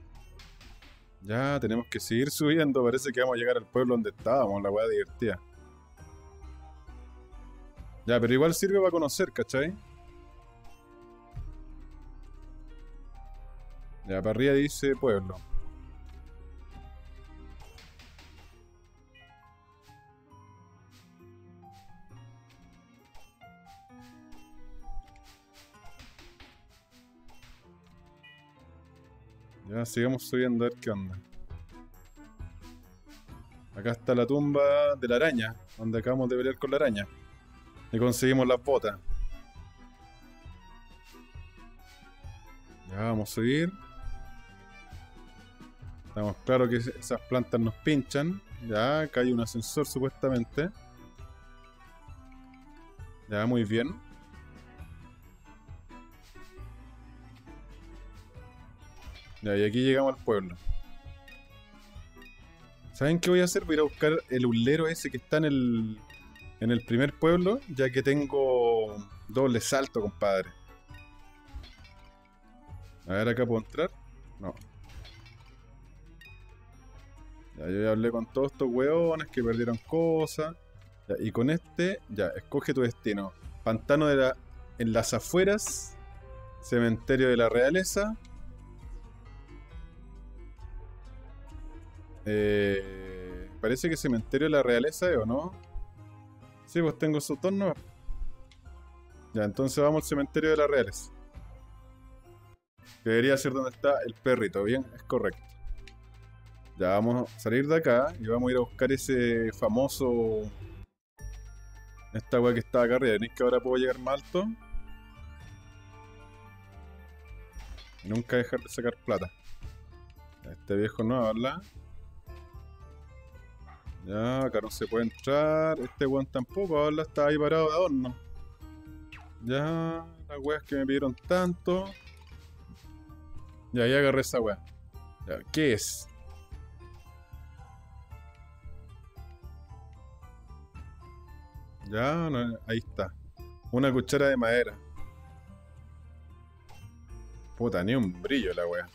Ya, tenemos que seguir subiendo. Parece que vamos a llegar al pueblo donde estábamos, la weá divertida. Ya, pero igual sirve para conocer, ¿cachai? Ya, para arriba dice pueblo. Ya, sigamos subiendo a ver qué onda. Acá está la tumba de la araña, donde acabamos de pelear con la araña. Y conseguimos las botas. Ya, vamos a subir. Estamos claros que esas plantas nos pinchan. Ya, acá hay un ascensor supuestamente. Ya, muy bien. Ya, y aquí llegamos al pueblo. ¿Saben qué voy a hacer? Voy a ir a buscar el hulero ese que está en el primer pueblo, ya que tengo doble salto, compadre. A ver, acá puedo entrar. No. Ya, yo ya hablé con todos estos hueones que perdieron cosas. Ya, y con este, ya, escoge tu destino. Pantano en las afueras. Cementerio de la realeza. Parece que cementerio de la realeza, ¿o no? Sí, pues tengo esos dos, ¿no? Ya, entonces vamos al cementerio de la realeza. Que debería ser donde está el perrito, ¿bien? Es correcto. Ya vamos a salir de acá y vamos a ir a buscar ese famoso... Esta weá que estaba acá arriba. ¿Veis que ahora puedo llegar más alto? Y nunca dejar de sacar plata. Este viejo no habla. Ya, acá no se puede entrar. Este weón tampoco habla, está ahí parado de adorno. Ya, las weas que me pidieron tanto. Ya agarré esa wea. Ya, ¿qué es? Ya, no, ahí está. Una cuchara de madera. Puta, ni un brillo la wea.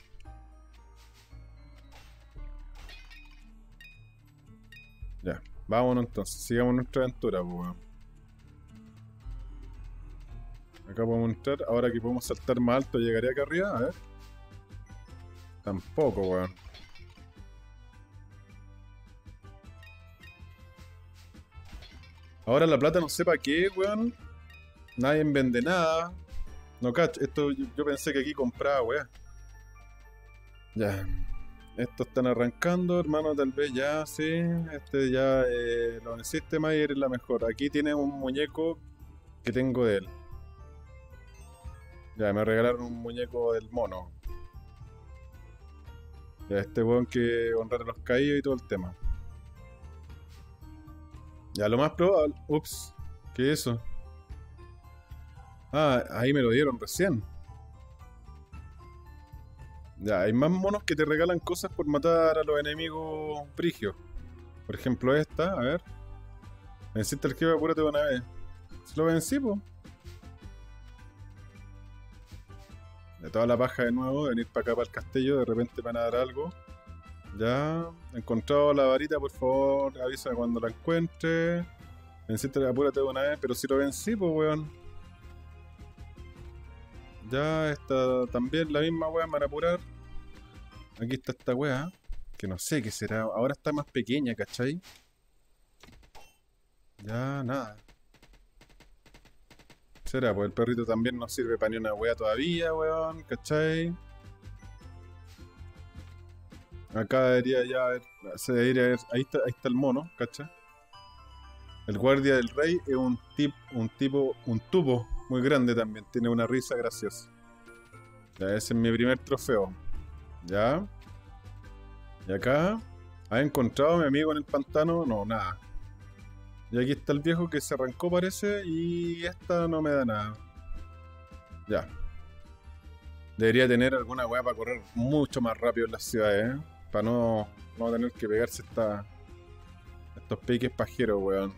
Ya, vámonos entonces, sigamos nuestra aventura, pues, weón. Acá podemos entrar, ahora que podemos saltar más alto, llegaré acá arriba, a ver. Tampoco, weón. Ahora la plata no sé para qué, weón. Nadie vende nada. No cacho, esto yo pensé que aquí compraba, weón. Ya. Estos están arrancando, hermano, tal vez ya, sí. Este ya lo necesite más y eres la mejor. Aquí tiene un muñeco que tengo de él. Ya, me regalaron un muñeco del mono. Ya, este weón que honrar a los caídos y todo el tema. Ya, lo más probable. Ups, ¿qué es eso? Ah, ahí me lo dieron recién. Ya, hay más monos que te regalan cosas por matar a los enemigos brigios. Por ejemplo esta, a ver. Venciste al jefe, apúrate de una vez. Se lo vencí, po. toda la paja de nuevo, venir para acá para el castillo, de repente van a dar algo. Ya, he encontrado la varita, por favor, avisa cuando la encuentre. Venciste, apúrate de una vez, pero si lo vencí, pues weón. Ya, esta también, la misma weá, me van a apurar. Aquí está esta weá, que no sé qué será. Ahora está más pequeña, ¿cachai? Ya, nada. Será, pues el perrito también no sirve para ni una weá todavía, weón, ¿cachai? Acá debería ya haber, se debería haber, ahí está el mono, ¿cachai? El guardia del rey es un tubo muy grande también, tiene una risa graciosa. Ya, ese es mi primer trofeo. Ya. Y acá, ¿ha encontrado a mi amigo en el pantano? No, nada. Y aquí está el viejo que se arrancó, parece, y esta no me da nada. Ya. Debería tener alguna weá para correr mucho más rápido en las ciudades, ¿eh? Para no tener que pegarse estos piques pajeros, weón.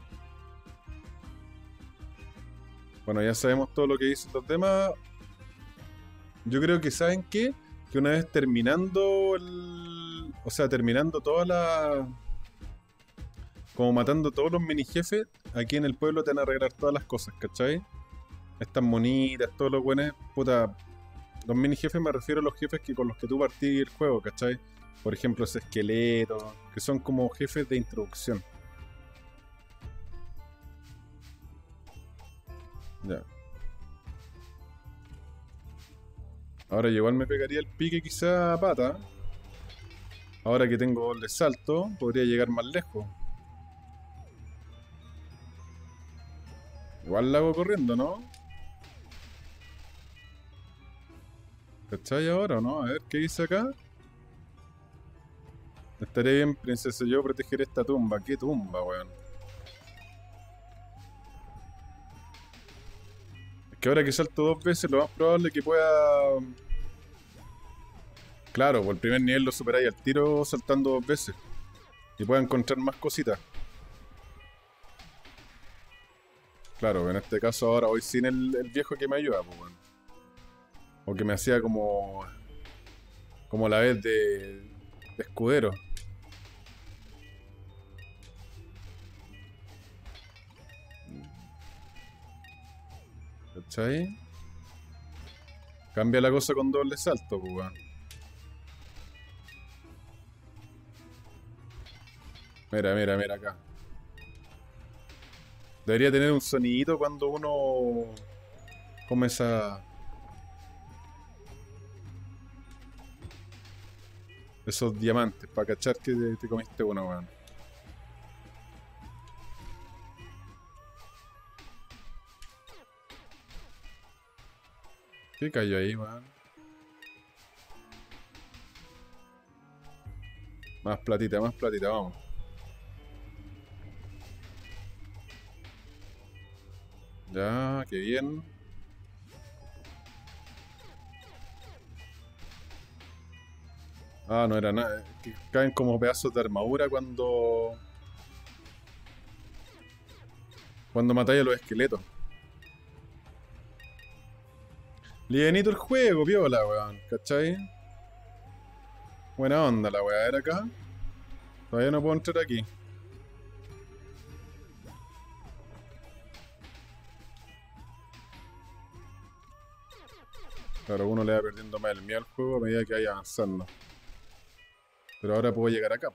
Bueno, ya sabemos todo lo que dicen los demás. Yo creo que, ¿saben qué? Que una vez terminando o sea, terminando toda la... Como matando todos los mini jefes, aquí en el pueblo te van a arreglar todas las cosas, ¿cachai? Estas monitas, todos los buenos, puta... Los mini jefes me refiero a los jefes que con los que tú partís el juego, ¿cachai? Por ejemplo, ese esqueleto, que son como jefes de introducción. Ya. Ahora yo igual me pegaría el pique quizá a pata. Ahora que tengo el de salto, podría llegar más lejos. Igual la hago corriendo, ¿no? ¿Cachai ahora o no? A ver, ¿qué dice acá? Estaré bien, princesa, yo protegeré esta tumba. ¿Qué tumba, weón? Es que ahora que salto dos veces, lo más probable es que pueda... Claro, por el primer nivel lo superáis al tiro saltando dos veces. Y pueda encontrar más cositas. Claro, en este caso ahora voy sin el viejo que me ayuda, pues, weón. O que me hacía como la vez de escudero. ¿Cachai? Cambia la cosa con doble salto, pues, weón. Mira, mira, mira acá. Debería tener un sonidito cuando uno comienza esos diamantes para cachar que te comiste uno, weón. ¿Qué cayó ahí, weón? Más platita, vamos. Ya, qué bien. Ah, no era nada. Que caen como pedazos de armadura cuando matáis a los esqueletos. Livianito el juego, piola, weón. ¿Cachai? Buena onda la weá. ¿Era acá? Todavía no puedo entrar aquí. Claro, uno le va perdiendo más el miedo al juego a medida que vaya avanzando. Pero ahora puedo llegar acá.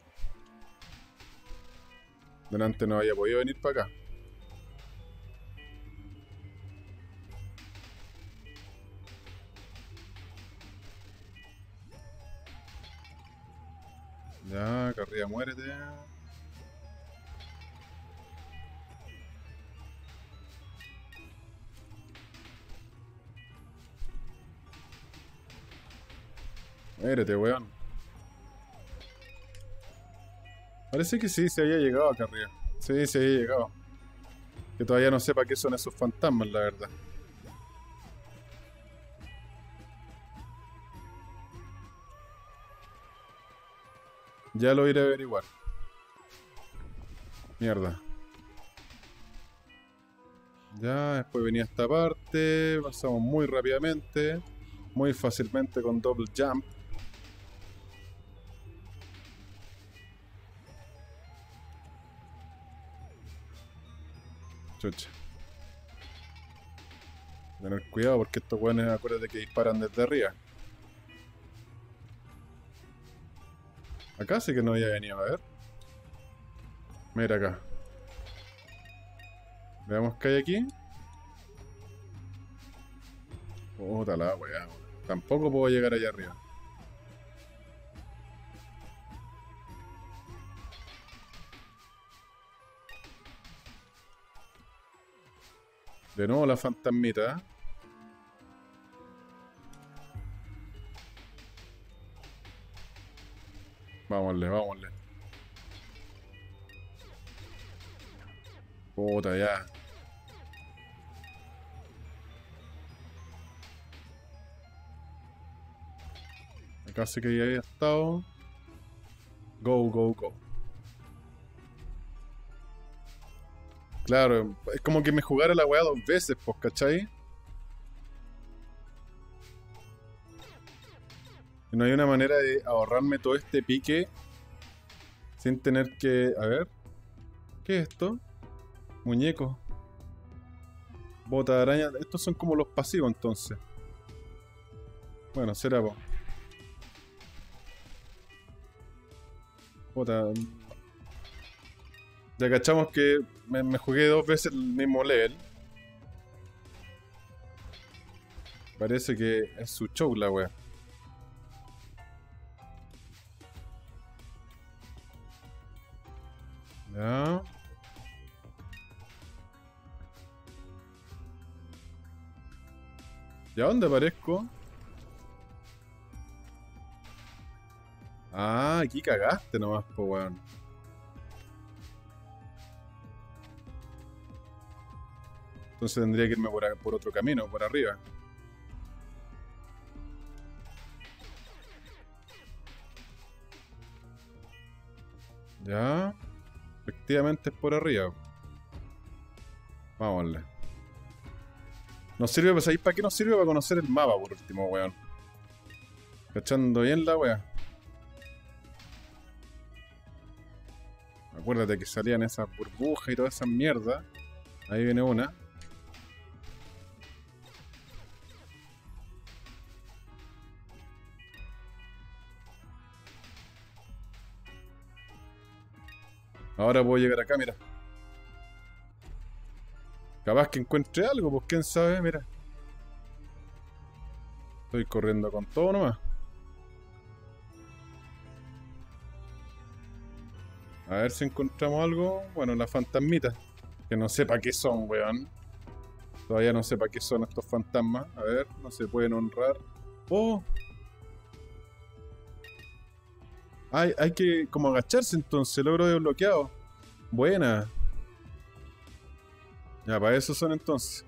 Delante no había podido venir para acá. Ya, carrilla, muérete. Muérete, weón. Parece que sí, se había llegado acá arriba. Sí, se había llegado. Que todavía no sepa qué son esos fantasmas, la verdad. Ya lo iré a averiguar. Mierda. Ya, después venía esta parte. Pasamos muy rápidamente. muy fácilmente con double jump. Chucha. Tener cuidado porque estos weones, acuérdate que disparan desde arriba. Acá sí que no había venido, a ver. Mira acá. Veamos qué hay aquí. Puta la weá. Tampoco puedo llegar allá arriba. De nuevo la fantasmita. Vámonle, vámonle. Puta ya. Acá sí que ya había estado. Go, go, go. Claro, es como que me jugara la weá dos veces, pues, ¿cachai? Y no hay una manera de ahorrarme todo este pique sin tener que... A ver. ¿Qué es esto? Muñeco. Bota de araña. Estos son como los pasivos, entonces. Bueno, será, po. Bota... Ya cachamos que me jugué dos veces el mismo level. Parece que es su show la wea. Ya. ¿Y a dónde aparezco? Ah, aquí cagaste nomás, po weón. Entonces tendría que irme por otro camino, por arriba. Ya. Efectivamente es por arriba. Vámonos. Nos sirve, pues ahí, ¿para qué nos sirve? Para conocer el mapa, por último, weón. Cachando bien la wea. Acuérdate que salían esas burbujas y toda esa mierda. Ahí viene una. Ahora puedo llegar acá, mira. Capaz que encuentre algo, pues quién sabe, mira. Estoy corriendo con todo nomás. A ver si encontramos algo. Bueno, las fantasmitas. Que no sé para qué son, weón. Todavía no sé para qué son estos fantasmas. A ver, no se pueden honrar. ¡Oh! Hay que como agacharse entonces. Logro desbloqueado. Buena. Ya, para eso son entonces.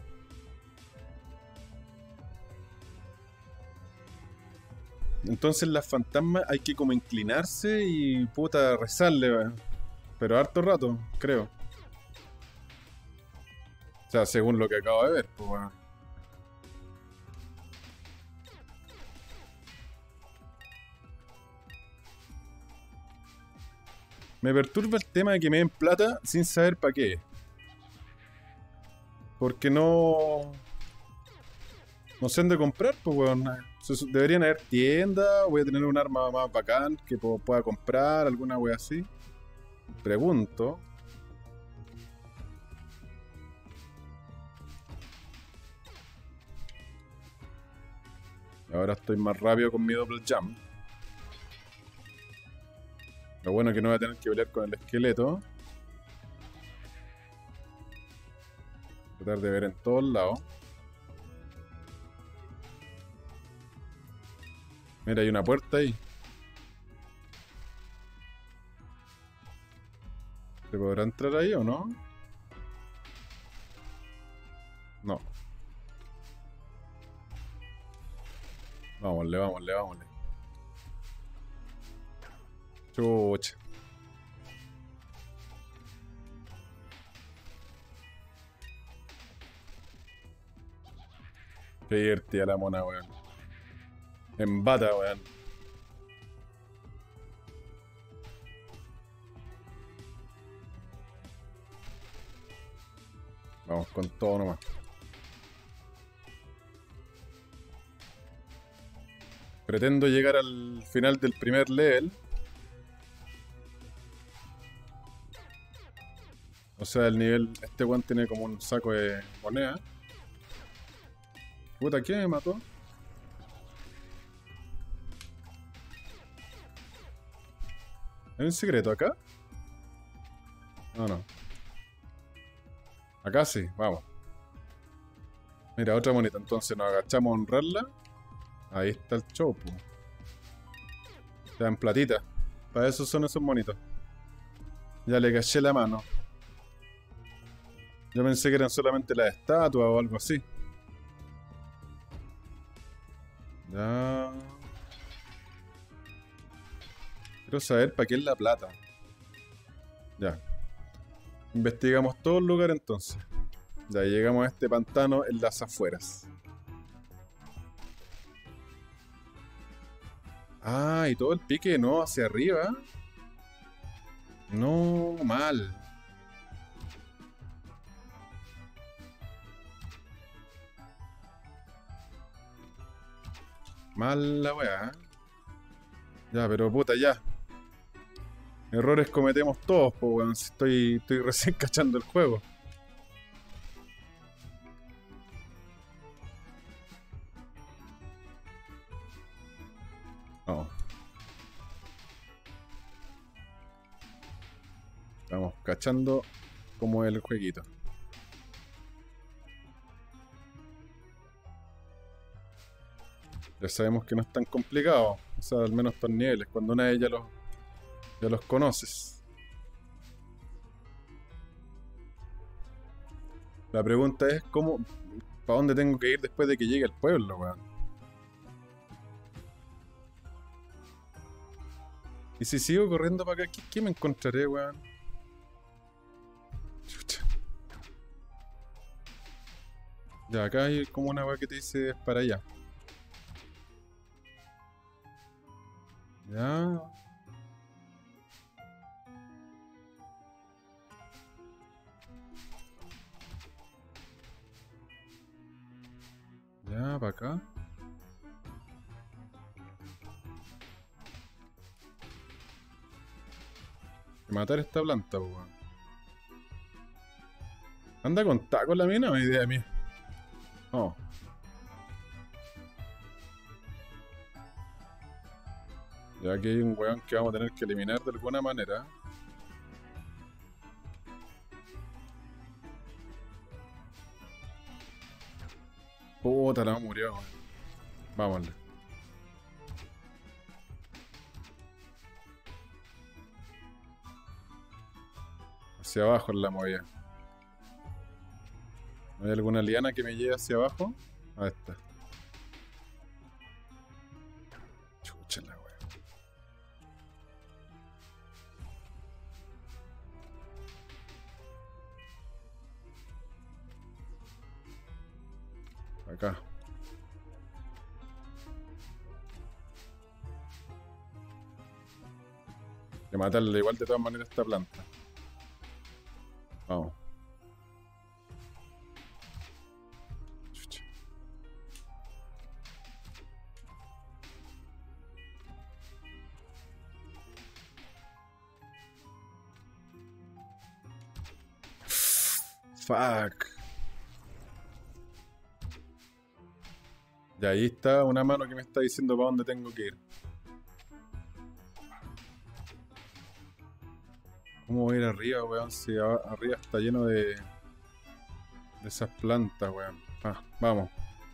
Entonces las fantasmas hay que como inclinarse y puta rezarle, weón. Pero harto rato, creo. O sea, según lo que acabo de ver, pues weón. Me perturba el tema de que me den plata sin saber para qué. Porque no... No sé dónde comprar, pues weón. Deberían haber tiendas, voy a tener un arma más bacán que pueda comprar, alguna wea así. Pregunto. Ahora estoy más rápido con mi double jump. Lo bueno es que no voy a tener que pelear con el esqueleto. Tratar de ver en todos lados. Mira, hay una puerta ahí. ¿Se podrá entrar ahí o no? No. Vámonle, vámonle, vámonle. Chucha. Qué divertida la mona, weón. En bata, weón. Vamos con todo nomás. Pretendo llegar al final del primer level. O sea, el nivel... Este weón tiene como un saco de moneda. Puta, ¿quién me mató? ¿Hay un secreto acá? No, no. Acá sí, vamos. Mira, otra moneta. Entonces nos agachamos a honrarla. Ahí está el show, po. Te dan platita. Para eso son esos monitos. Ya le caché la mano. Yo pensé que eran solamente las estatuas o algo así. Ya. Quiero saber para qué es la plata. Ya. Investigamos todo el lugar entonces. Ya llegamos a este pantano en las afueras. Ah, y todo el pique no hacia arriba. No, mal. Mal la weá. Ya, pero puta, ya. Errores cometemos todos, po, weón. Si estoy recién cachando el juego. No. Estamos cachando cómo es el jueguito. Ya sabemos que no es tan complicado. O sea, al menos estos niveles. Cuando una vez ya los conoces. La pregunta es cómo... ¿Para dónde tengo que ir después de que llegue al pueblo, weón? Y si sigo corriendo para acá, ¿qué me encontraré, weón? Chucha. Ya, acá hay como una weá que te dice es para allá. Ya. Ya, para acá. Que matar esta planta, po, weón. ¿Anda con taco la mina o idea mía? No. Ya que hay un weón que vamos a tener que eliminar de alguna manera. Puta, la murió, weón. Vámonos. Hacia abajo en la movida. ¿No hay alguna liana que me lleve hacia abajo? Ahí está. Chucha la wea. Acá. Hay que matarle igual de todas maneras a esta planta. Vamos. Chucha. Fuck. Y ahí está una mano que me está diciendo para dónde tengo que ir. ¿Cómo voy a ir arriba, weón? Si arriba está lleno de esas plantas, weón. Ah, vamos.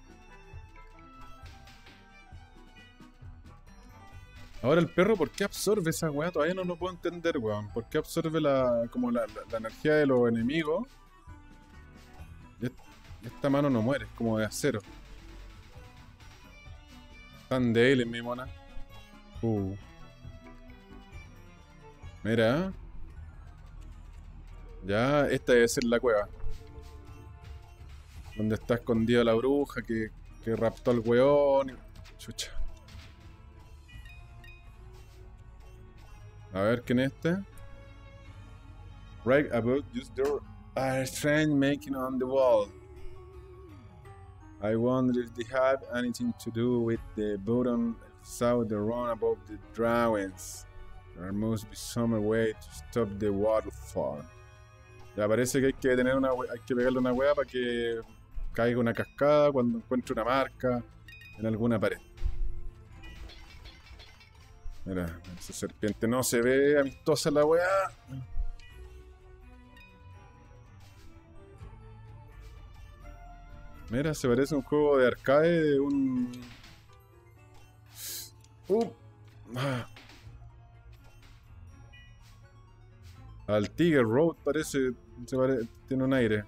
Ahora el perro, ¿por qué absorbe esa weá? Todavía no lo puedo entender, weón. ¿Por qué absorbe la energía de los enemigos? Y esta mano no muere, es como de acero. Tan débil en mi mona. Mira. Ya, esta debe ser la cueva. Donde está escondida la bruja que raptó al weón. Chucha. A ver, ¿quién es este? Write about just door a strange making on the wall. I wonder if they have anything to do with the button saw the run above the drawings. There must be some way to stop the waterfall. Ya parece que hay que tener hay que pegarle una hueá para que caiga una cascada cuando encuentre una marca en alguna pared. Mira, esa serpiente no se ve amistosa la weá. Mira, se parece a un juego de arcade de un... Ah. Al Tiger Road parece... tiene un aire.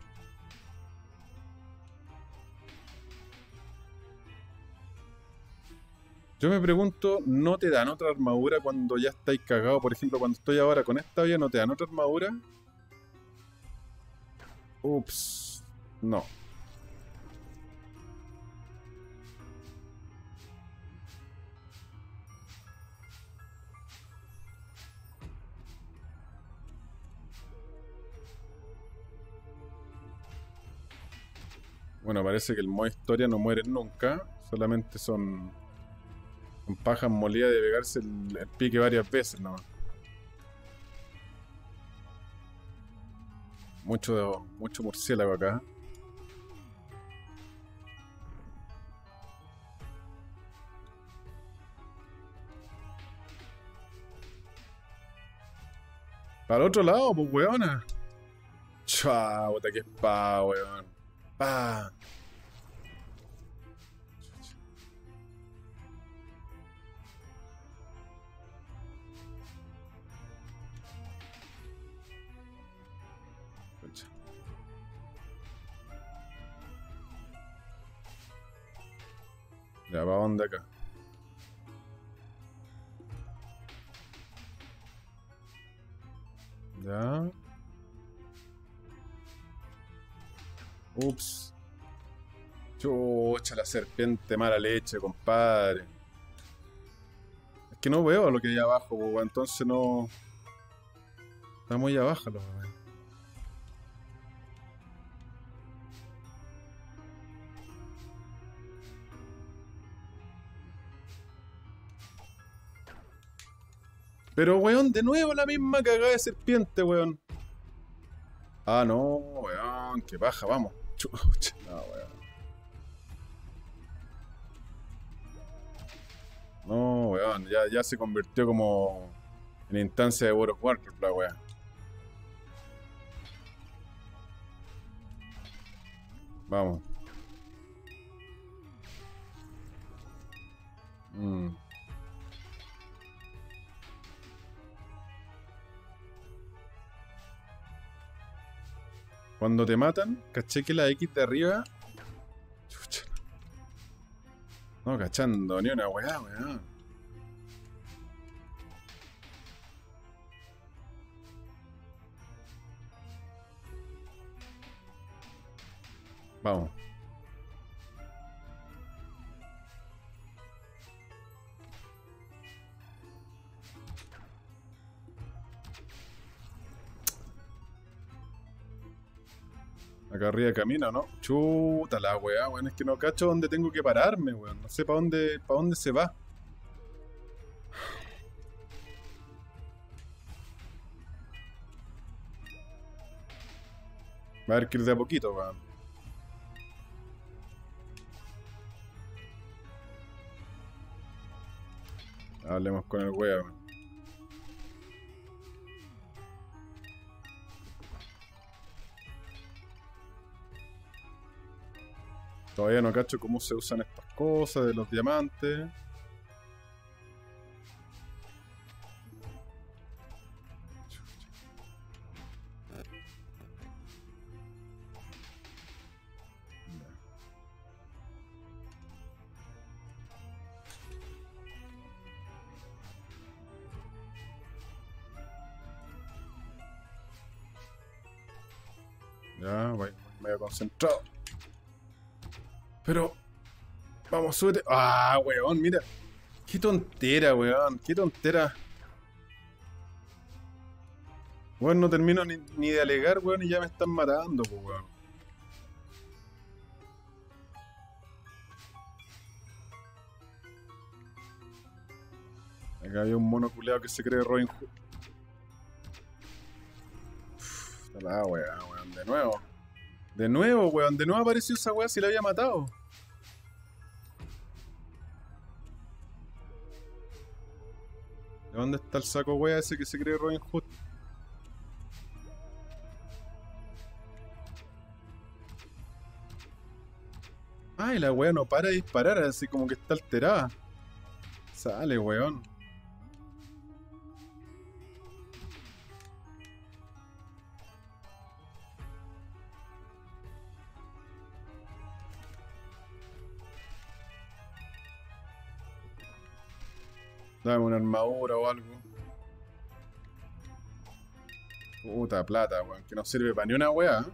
Yo me pregunto, ¿no te dan otra armadura cuando ya estáis cagados? Por ejemplo, cuando estoy ahora con esta vía, ¿no te dan otra armadura? Ups. No. Bueno, parece que el modo historia no muere nunca. Solamente son pajas molidas de pegarse el pique varias veces nomás. Mucho murciélago acá. Para el otro lado, pues weona. Chao, puta que pa, weón. Pa. Ya, ¿para dónde acá? Ya. Ups. Chucha, la serpiente mala leche, compadre. Es que no veo lo que hay abajo, pues, entonces no... Está muy abajo, lo weón. Pero, weón, de nuevo la misma cagada de serpiente, weón. Ah, no, weón, qué paja, vamos. Chucha, no, weón. No, weón, ya se convirtió como en instancia de World of Warcraft, la weón. Vamos. Cuando te matan, caché que la X de arriba... Chucha. No cachando ni una weá, weón. Vamos. Acá arriba camino, ¿no? Chuta la weá, weón. Es que no cacho dónde tengo que pararme, weón. No sé para dónde se va. Va a haber que ir de a poquito, weón. Hablemos con el weón. Todavía no cacho cómo se usan estas cosas de los diamantes. Ya, voy medio concentrado. Pero... Vamos, súbete. Ah, weón, mira. Qué tontera, weón. Qué tontera. Weón, no termino ni de alegar, weón, y ya me están matando, pues, weón. Acá había un mono culeado que se cree Robin Hood. Está la weá, weón, de nuevo. De nuevo, weón, de nuevo apareció esa weá si la había matado. ¿De dónde está el saco weá ese que se cree Robin Hood? Ay, la weá no para de disparar, así como que está alterada. Sale, weón. Dame una armadura o algo. Puta plata, weón, que no sirve para ni una weá.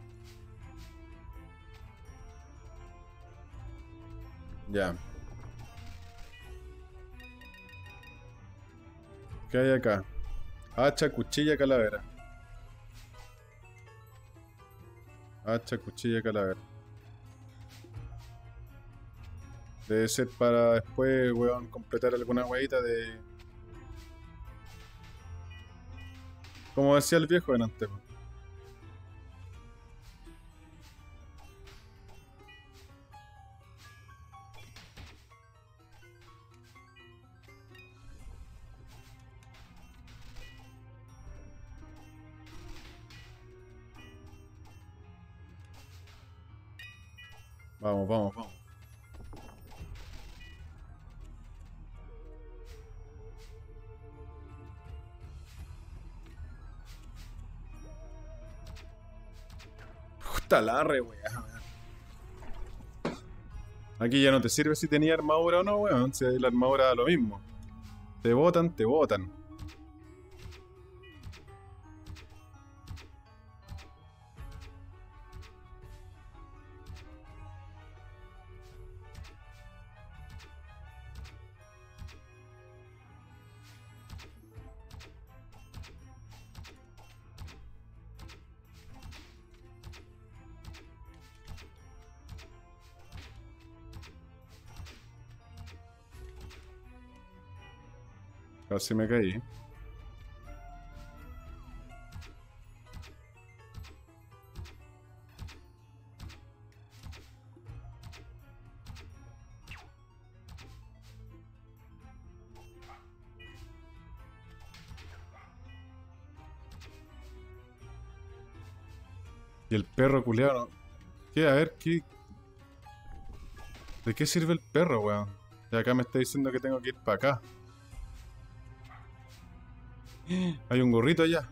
Ya. ¿Qué hay acá? Hacha, cuchilla, calavera. Hacha, cuchilla, calavera. Debe ser para después, weón, completar alguna weita de... Como decía el viejo delante, po. Vamos, vamos, vamos. Puta la re, weón. Aquí ya no te sirve si tenía armadura o no, weón. Si la armadura da lo mismo. Te botan, te botan. Casi me caí. Y el perro culeado, ¿no? ¿Qué? A ver, ¿qué? ¿De qué sirve el perro, weón? Y acá me está diciendo que tengo que ir para acá. Hay un gorrito allá.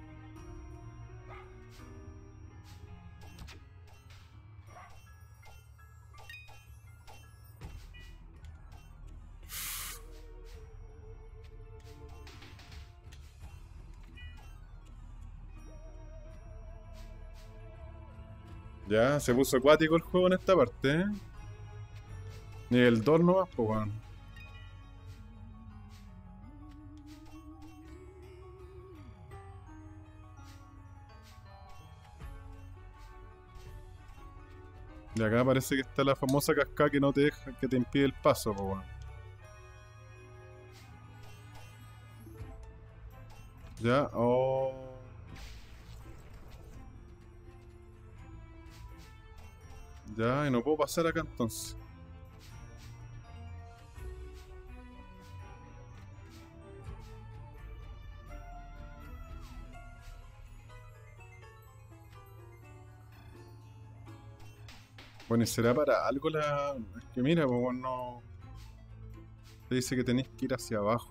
Ya, se puso acuático el juego en esta parte, ¿eh? Nivel 2 nomás, pues, weón. Y acá parece que está la famosa cascada que no te deja, que te impide el paso, pues, weón. Ya, oh. Ya, y no puedo pasar acá entonces. Bueno, ¿y será para algo la...? Es que mira, pues, weón, no... Te dice que tenéis que ir hacia abajo.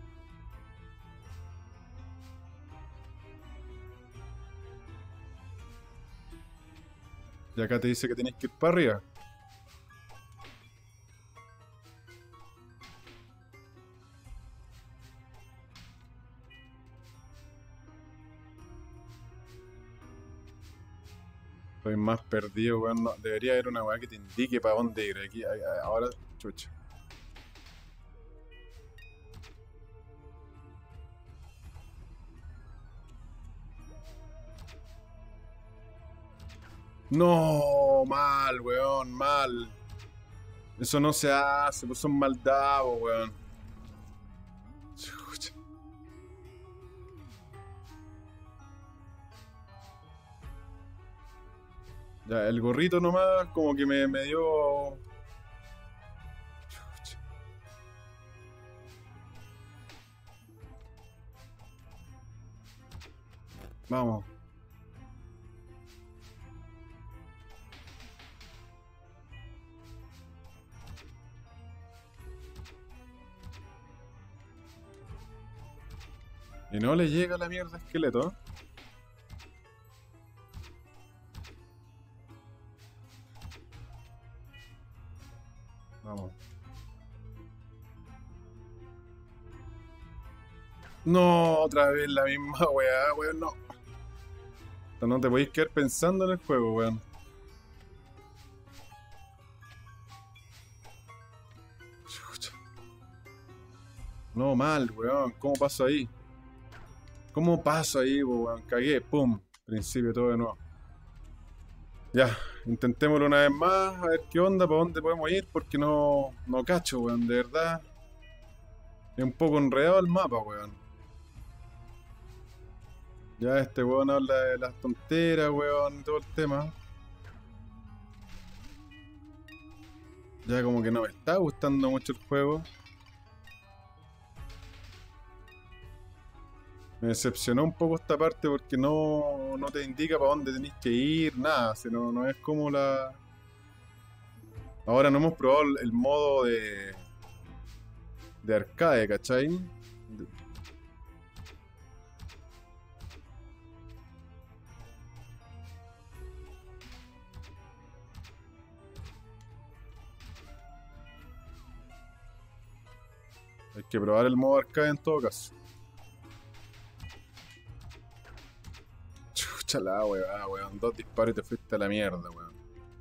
Y acá te dice que tenéis que ir para arriba. Estoy más perdido, weón. Debería haber una weá que te indique para dónde ir. Aquí, ahora, chucha. No, mal, weón, mal. Eso no se hace, pues son maldados, weón. Chucha. Ya, el gorrito nomás como que me dio... Chucha. Vamos. Y no le llega la mierda esqueleto. Vamos. No, otra vez la misma weá, weón, no. No te podéis quedar pensando en el juego, weón. Chucha. No, mal, weón. ¿Cómo paso ahí? ¿Cómo paso ahí, weón? Cagué, pum. Principio todo de nuevo. Ya, intentémoslo una vez más, a ver qué onda, para dónde podemos ir, porque no cacho, weón, de verdad. Es un poco enredado el mapa, weón. Ya este weón habla de las tonteras, weón, y todo el tema. Ya como que no me está gustando mucho el juego. Me decepcionó un poco esta parte porque no te indica para dónde tenéis que ir, nada. Si no es como la... Ahora no hemos probado el modo de arcade, ¿cachai? Hay que probar el modo arcade en todo caso. Chucha la weón. Dos disparos y te fuiste a la mierda, weón.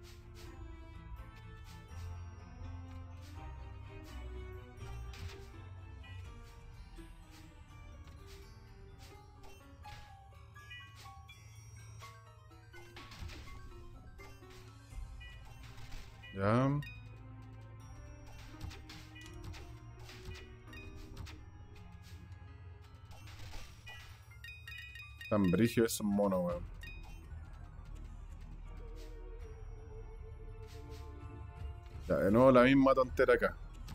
Ya. Tan brígido esos monos, weón. Ya, de nuevo la misma tontera acá.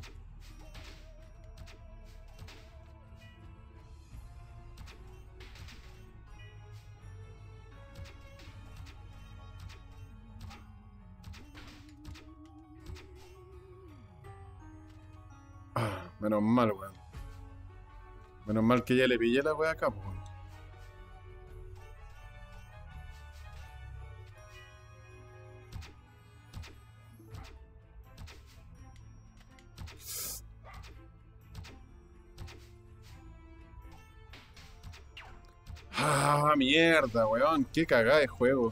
Ah, menos mal, weón. Menos mal que ya le pillé la weá acá, weón. Ah, mierda, weón. Qué cagada de juego.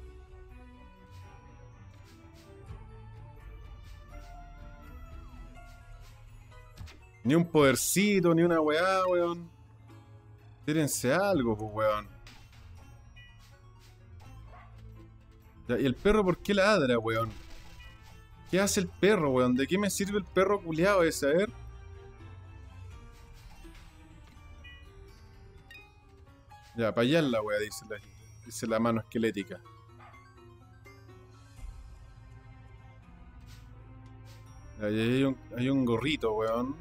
Ni un podercito, ni una weá, weón. Tírense algo, pues, weón. Ya, ¿y el perro por qué ladra, weón? ¿Qué hace el perro, weón? ¿De qué me sirve el perro culiado ese? A ver. Ya, para allá es la weá, dice la mano esquelética. Ahí hay un gorrito, weón.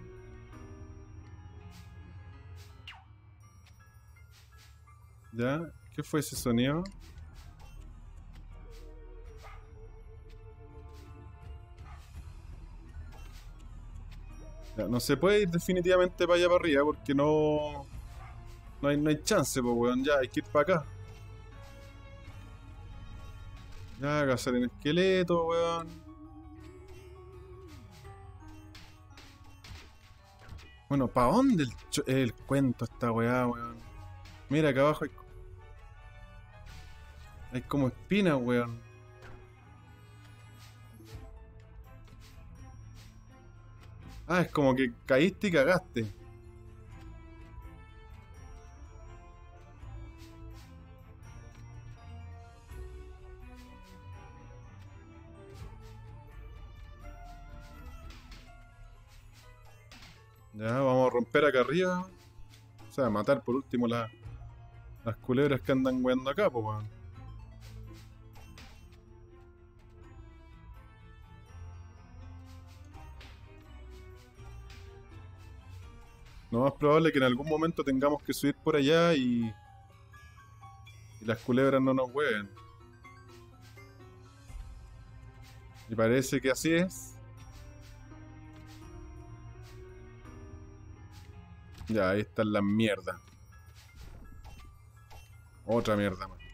¿Ya? ¿Qué fue ese sonido? Ya, no se puede ir definitivamente para allá para arriba porque no hay chance, pues, weón. Ya, hay que ir para acá. Ya, cazar en esqueleto, weón. Bueno, ¿para dónde el cuento esta weá, weón? Mira, acá abajo hay como espinas, weón. Ah, es como que caíste y cagaste. Ya, vamos a romper acá arriba. O sea, matar por último las culebras que andan weando acá, pues weón. Lo más probable es que en algún momento tengamos que subir por allá y las culebras no nos hueven. Y parece que así es. Ya, ahí están las mierdas. Otra mierda más.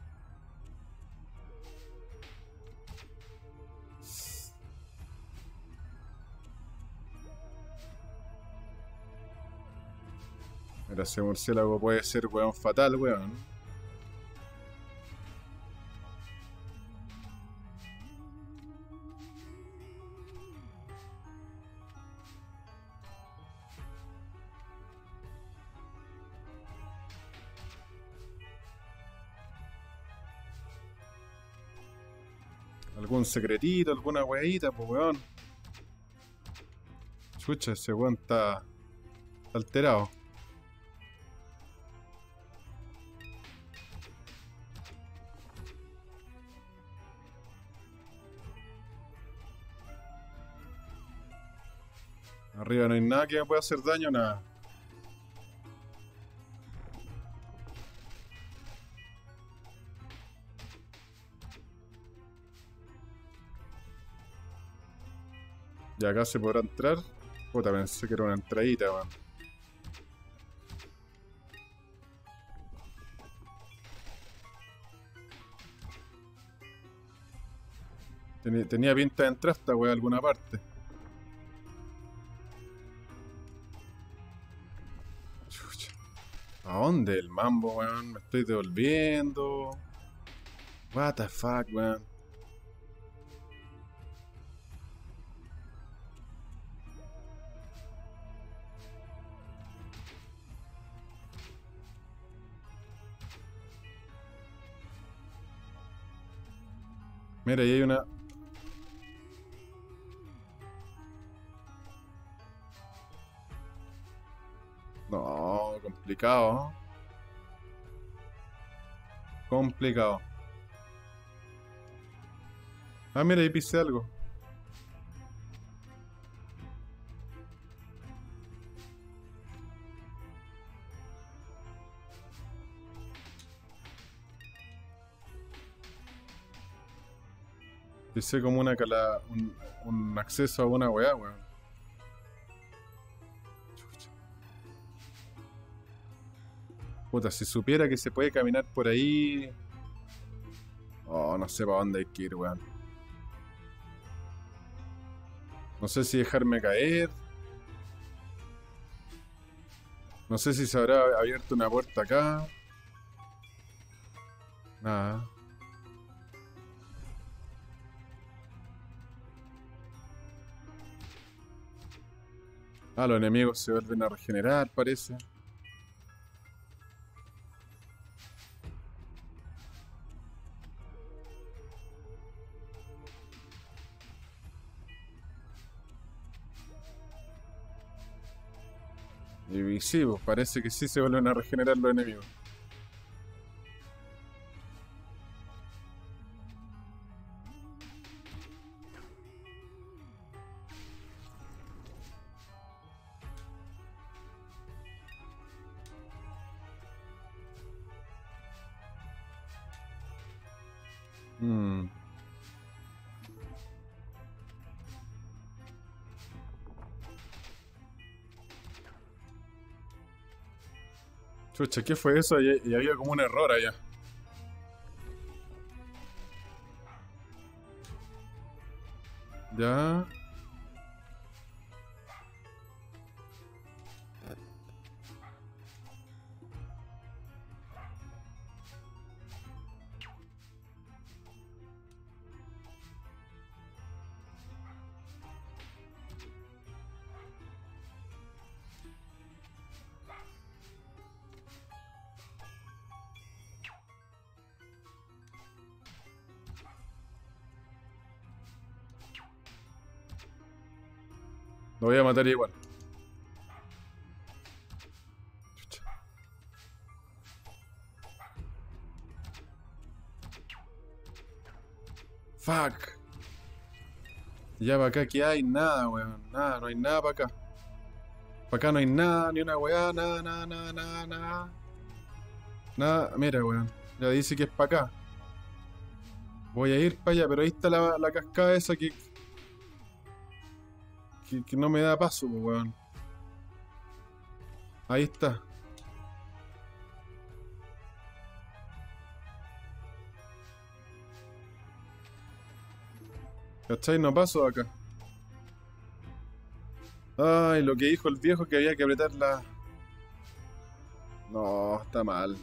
Mira, ese murciélago puede ser weón fatal, weón. Algún secretito, alguna weadita, pues weón. Chucha, ese weón está alterado. Arriba no hay nada que me pueda hacer daño, nada. Y acá se podrá entrar. Puta, pensé que era una entradita, weón. Tenía pinta de entrar esta weá a alguna parte. Chucha. ¿A dónde el mambo, weón? Me estoy devolviendo. What the fuck, weón. Mira, ahí hay una. No, complicado, ¿no? Complicado. Ah, mira, ahí pisé algo. Pisé como un acceso a una weá, weón. Chucha. Puta, si supiera que se puede caminar por ahí. Oh, no sé para dónde hay que ir, weón. No sé si dejarme caer. No sé si se habrá abierto una puerta acá. Nada. Ah, los enemigos se vuelven a regenerar, parece. Y sí, pues parece que sí se vuelven a regenerar los enemigos. Mm. Chucha, ¿qué fue eso? Y había como un error allá. Ya. Lo voy a matar igual. Fuck. Ya para acá, ¿qué hay? Nada, weón. Nada, no hay nada para acá. Para acá no hay nada, ni una weá, nada, nada, nada, nada, nada. Nada, mira, weón. Ya dice que es para acá. Voy a ir para allá, pero ahí está la cascada esa que no me da paso, pues, weón. Ahí está. ¿Cachai? No paso de acá. Ay, lo que dijo el viejo que había que apretar la... No, está mal.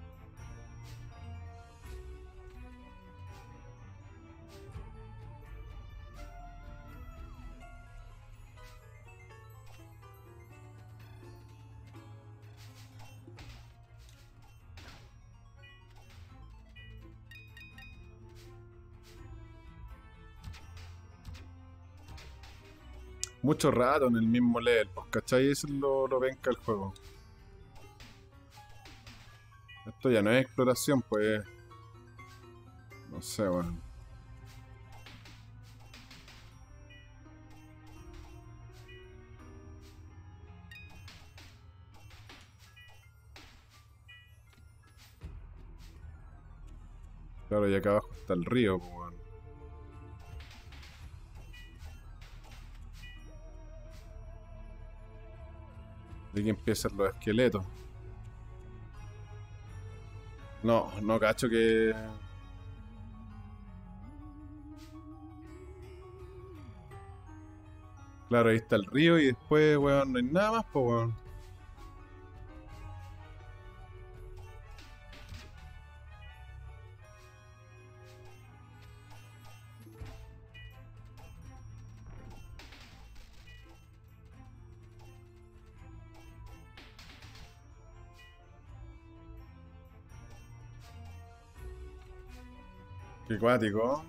Mucho rato en el mismo level, pues, ¿cachai? Eso es lo penca el juego. Esto ya no es exploración, pues... No sé, weón. Claro, y acá abajo está el río, pues, weón. De aquí empiezan los esqueletos. No, no cacho que... Claro, ahí está el río y después, weón, no hay nada más, pues, weón. Qué cuático.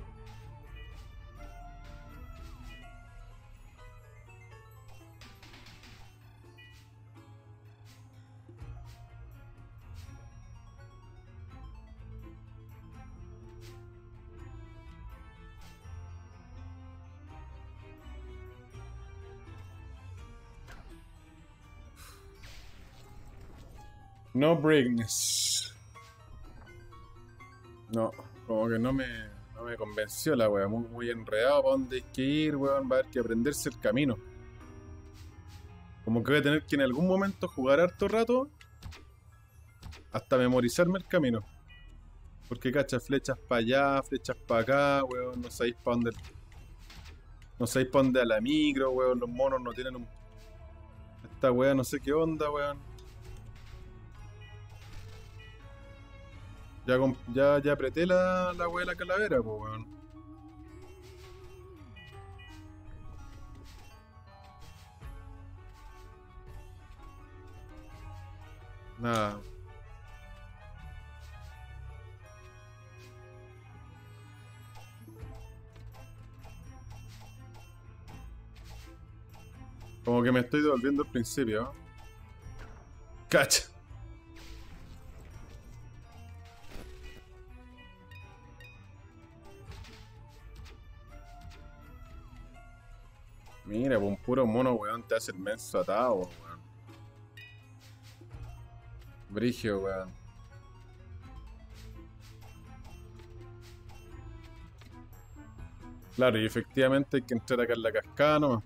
No breakness. No, como que no me convenció la wea. Muy, muy enredado para dónde hay que ir, weón. Va a haber que aprenderse el camino. Como que voy a tener que en algún momento jugar harto rato hasta memorizarme el camino. Porque cacha, flechas para allá, flechas para acá, weón. No sabéis para dónde. No sabéis para dónde a la micro, weón. Los monos no tienen un. Esta wea no sé qué onda, weón. Ya apreté la wea de la calavera, pues, weón. Nada. Como que me estoy devolviendo al principio, ¿no? Cacha. Mira, pues un puro mono, weón, te hace el menso atado, weón. Brigio, weón. Claro, y efectivamente hay que entrar acá en la cascada nomás.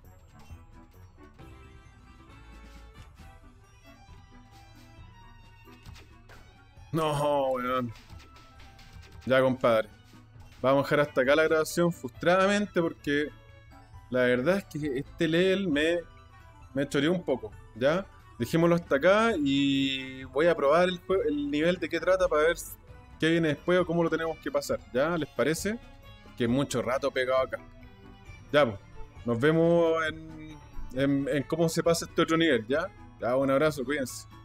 No, weón. Ya, compadre. Vamos a dejar hasta acá la grabación frustradamente porque la verdad es que este level me choreó un poco, ¿ya? Dejémoslo hasta acá y voy a probar el nivel de qué trata para ver qué viene después o cómo lo tenemos que pasar, ¿ya? ¿Les parece? Que mucho rato pegado acá. Ya, pues. Nos vemos en cómo se pasa este otro nivel, ¿ya? Ya, un abrazo, cuídense.